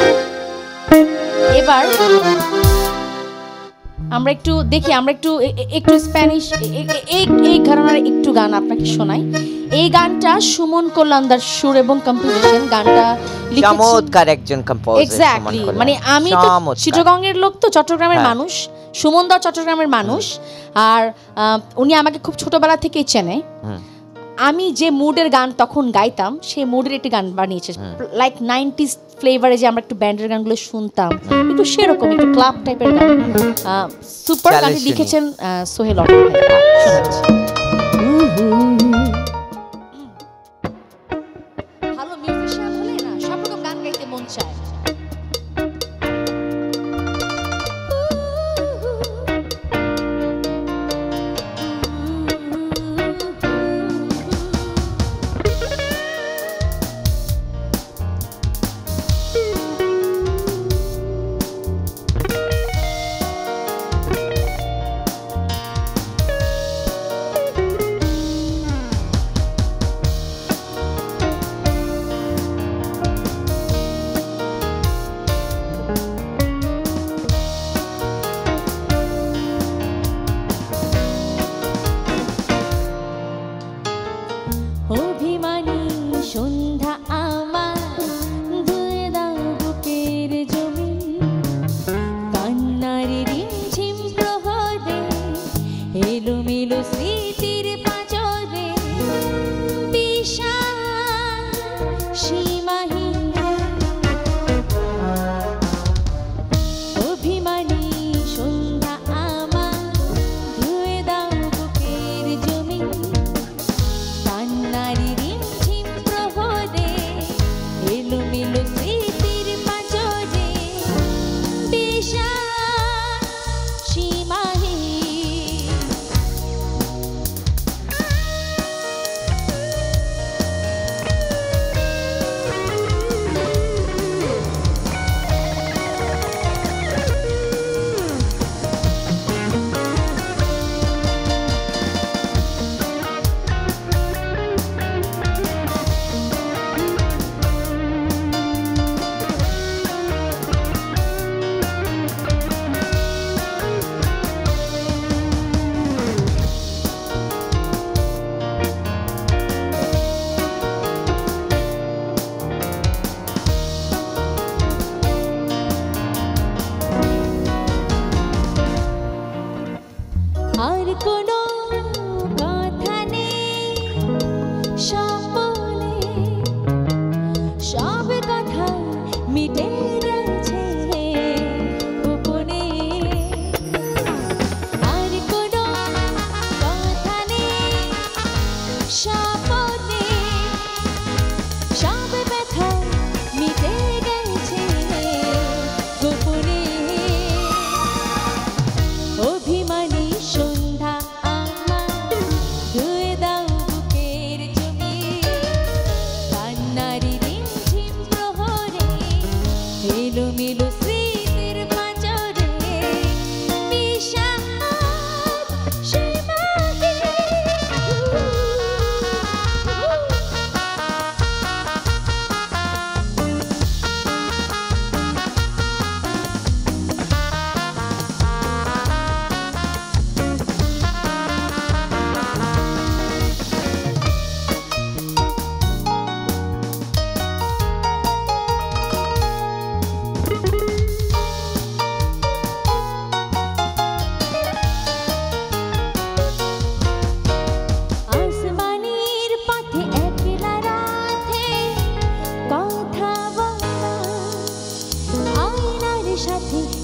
এবার আমরা একটু দেখি, আমরা একটু এ- এ- একটু স্প্যানিশ এ- এ- এই এই ঘরানার একটু গান আপনাকে শোনাই। এই গানটা সুমন কল্যাণদার সুর এবং কম্পোজিশন। গানটা লিখেছেন চমৎকার একজন কম্পোজার এক্স্যাক্টলি, মানে আমি তো চিটাগংয়ের লোক, তো চট্টগ্রামের হ্যাঁ। মানুষ, সুমন দা চট্টগ্রামের মানুষ। আর আহ, উনি আমাকে খুব ছোটবেলা থেকেই চেনে। আমি যে মুডের গান তখন গাইতাম সেই মুডের একটি গান বানিয়েছে, লাইক নাইনটিজ ফ্লেভারে যে আমরা একটু ব্যান্ডের গানগুলো শুনতাম, একটু সেরকম একটু ক্লাব টাইপের গান। সুপার চলো গানটি শুনি। লিখেছেন আহ, সোহেল অটল ভাই। শোনাচ্ছি। ভালো মিউজিশিয়ান হলে না সব রকম গান গাইতে মন চায়।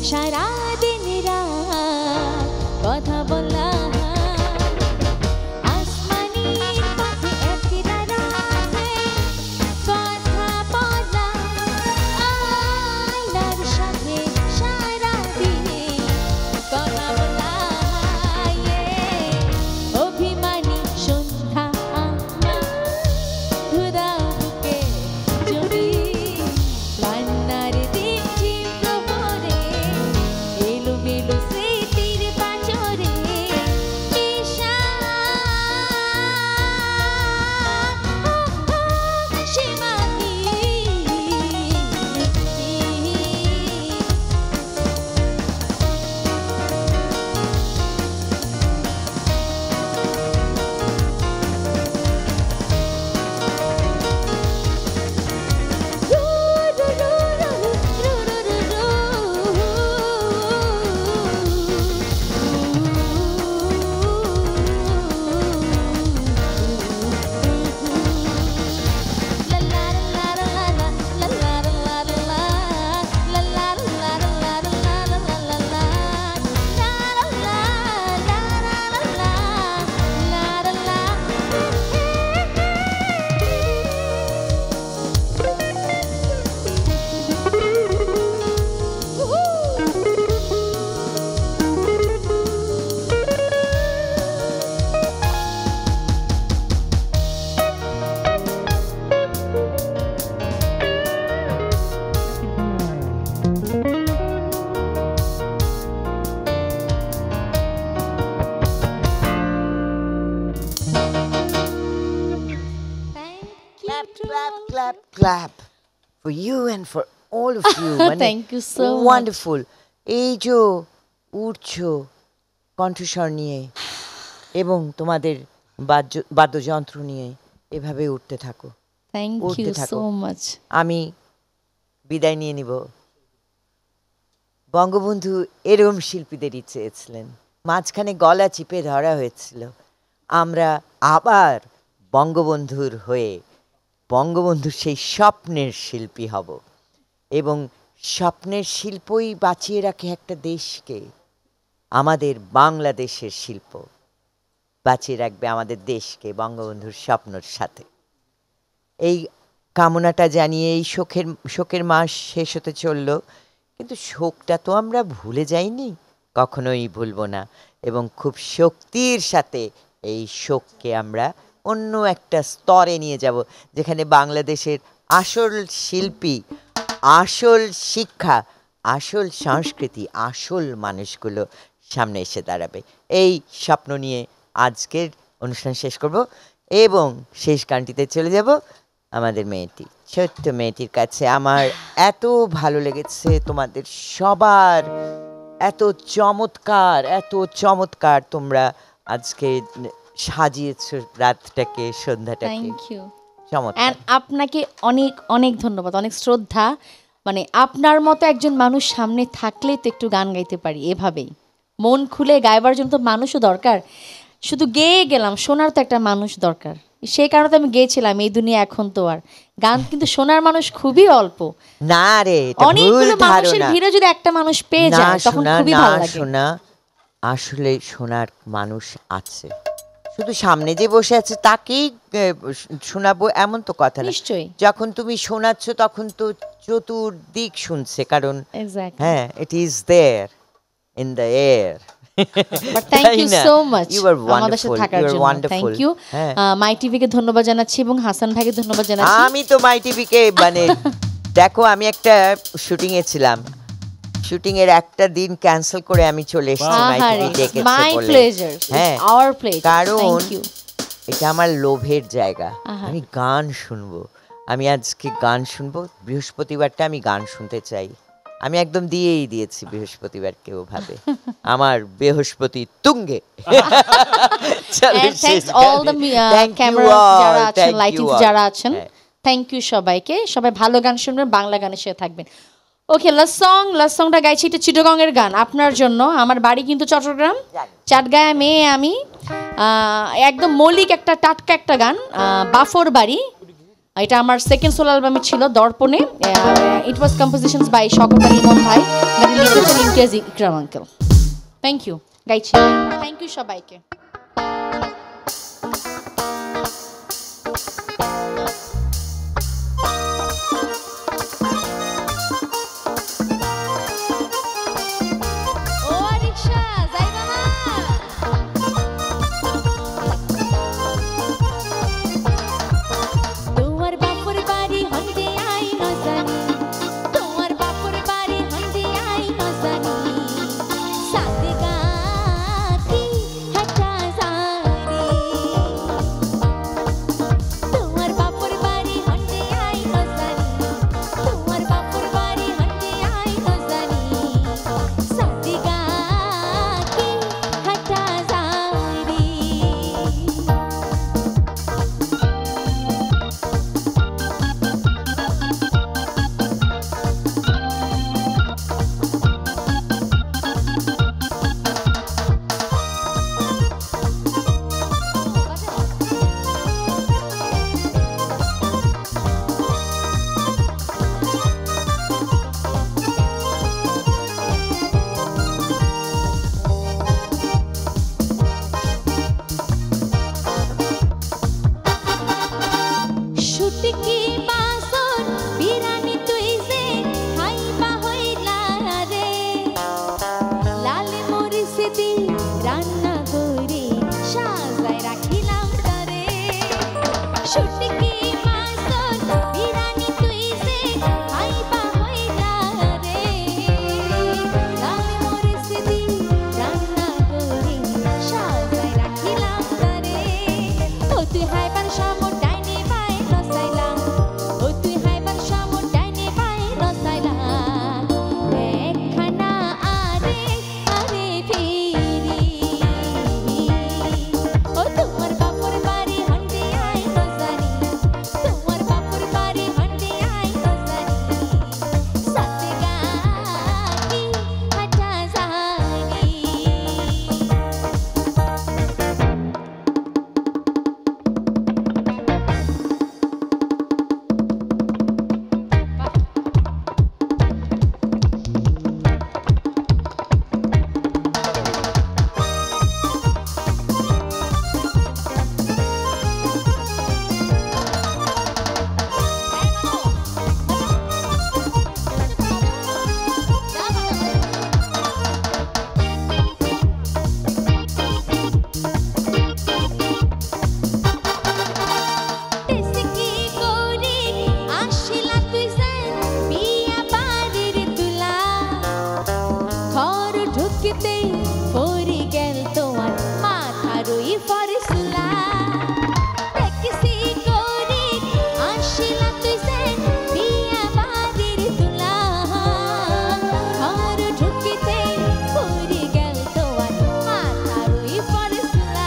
সারা দিন রাত কথা বলা আসমানের পথে একলা রাতে কথা বলা আয়নার সাথে সারা দিনে কথা বলা অভিমানী সন্ধ্যা আমার ধুরা বুকে জমি কান্নার দিন প্রহরে এলো মেলো স্মৃতির পাঁচরে Isha সীমাহী Clap, clap, clap, clap for you and for all of you. মানে Thank you so much. Wonderful. এই যে উঠছো কণ্ঠস্বর নিয়ে এবং তোমাদের বাদ্য বাদ্যযন্ত্র নিয়ে এভাবে উঠতে থাকো। থ্যাংক উঠতে ইউ থাকো। So much. আমি বিদায় নিয়ে নিব। বঙ্গবন্ধু এরম শিল্পীদেরই চেয়েছিলেন, মাঝখানে গলা চিপে ধরা হয়েছিল। আমরা আবার বঙ্গবন্ধুর হয়ে বঙ্গবন্ধুর সেই স্বপ্নের শিল্পী হব এবং স্বপ্নের শিল্পই বাঁচিয়ে রাখে একটা দেশকে। আমাদের বাংলাদেশের শিল্প বাঁচিয়ে রাখবে আমাদের দেশকে বঙ্গবন্ধুর স্বপ্নের সাথে। এই কামনাটা জানিয়ে এই শোকের শোকের মাস শেষ হতে চলল, কিন্তু শোকটা তো আমরা ভুলে যাইনি, কখনোই ভুলব না। এবং খুব শক্তির সাথে এই শোককে আমরা অন্য একটা স্তরে নিয়ে যাব, যেখানে বাংলাদেশের আসল শিল্পী, আসল শিক্ষা, আসল সংস্কৃতি, আসল মানুষগুলো সামনে এসে দাঁড়াবে। এই স্বপ্ন নিয়ে আজকের অনুষ্ঠান শেষ করব এবং শেষ গানটিতে চলে যাব আমাদের মেয়েটি, ছোট্ট মেয়েটির কাছে। আমার এত ভালো লেগেছে তোমাদের সবার, এত চমৎকার, এত চমৎকার তোমরা আজকে সাজিয়েছো রাতটাকে, সন্ধ্যাটাকে। Thank you. চমৎকার। অ্যান্ড আপনাকে অনেক অনেক ধন্যবাদ, অনেক শ্রদ্ধা। মানে আপনার মতো একজন মানুষ সামনে থাকলে তো একটু গান গাইতে পারি এভাবেই, মন খুলে গাইবার জন্য তো মানুষও দরকার। শুধু গেয়ে গেলাম, শোনার তো একটা মানুষ দরকার। সেই কারণে তো আমি গেয়েছিলাম এই দুনিয়া এখন তো আর। গান কিন্তু শোনার মানুষ খুবই অল্প। না রে, এটা ভুল অনেকগুলো মানুষের ধারণা। ভিড়ে যদি একটা মানুষ পেয়ে না যায় তখন শোনা, খুবই না ভালো লাগে। শোনা, আসলে শোনার মানুষ আছে, শুধু সামনে যে বসে আছে তাকেই আহ, শোনাবো এমন তো কথা না। নিশ্চয়ই। যখন তুমি শোনাচ্ছ তখন তো চতুর্দিক শুনছে, কারণ Exactly. হ্যাঁ, it is there in the air. But thank you so much You are আমাদের সাথে wonderful. থাকার You are জন্য। wonderful. Thank you. হ্যাঁ। মাই টিভিকে ধন্যবাদ জানাচ্ছি এবং হাসান ভাইকে ধন্যবাদ জানাচ্ছি। আমি তো মাই টিভিকে মানে দেখো, আমি একটা শুটিং এ ছিলাম, শুটিং এর একটা দিন ক্যান্সেল করে আমি চলে এসেছি মাই টিভি ডেকেছে মাই বলে। প্লেজার, হ্যাঁ, আওয়ার প্লেজার। কারণ থ্যাংক ইউ। এটা আমার লোভের জায়গা। আহা। আমি গান শুনবো, আমি আজকে গান শুনবো। বৃহস্পতিবারটা আমি গান শুনতে চাই। আমি একদম দিয়েই দিয়েছি বৃহস্পতিবারকে ওভাবে, আমার বৃহস্পতি তুঙ্গে। চলো, And শেষ thanks all the গানে। uh, Thank you camera all, যারা আছেন, thank you লাইটিং all. যারা আছেন, হ্যাঁ। থ্যাংক ইউ সবাইকে। সবাই ভালো গান শুনবেন, বাংলা গানের সাথে থাকবেন। ওকে, লাস্ট সং লাস্ট সংটা গাইছি এটা চিটাগং এর গান আপনার জন্য। আমার বাড়ি কিন্তু চট্টগ্রাম, চাটগাঁয়া মেয়ে আমি। আহ, একদম মৌলিক একটা টাটকা একটা গান, আহ, বাফর বাড়ি। এটা আমার সেকেন্ড সোলো অ্যালবামে ছিল দর্পণে। It was compositions by Shawkat Ali Emon ভাই, গানটি লিখেছেন Imtiaz Ikram uncle. Thank you গাইছি। থ্যাংক ইউ সবাইকে।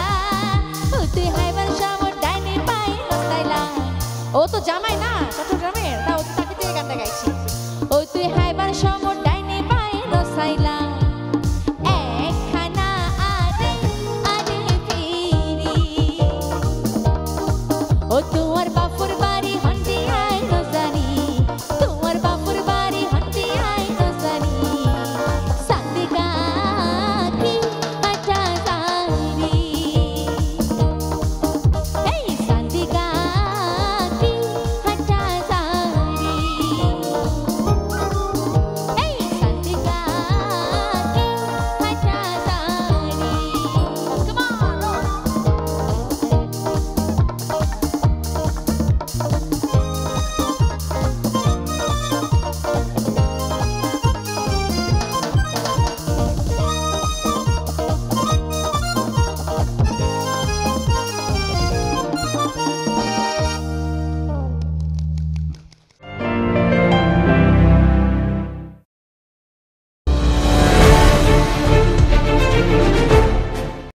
ও তো জামাই না, চট্টগ্রামে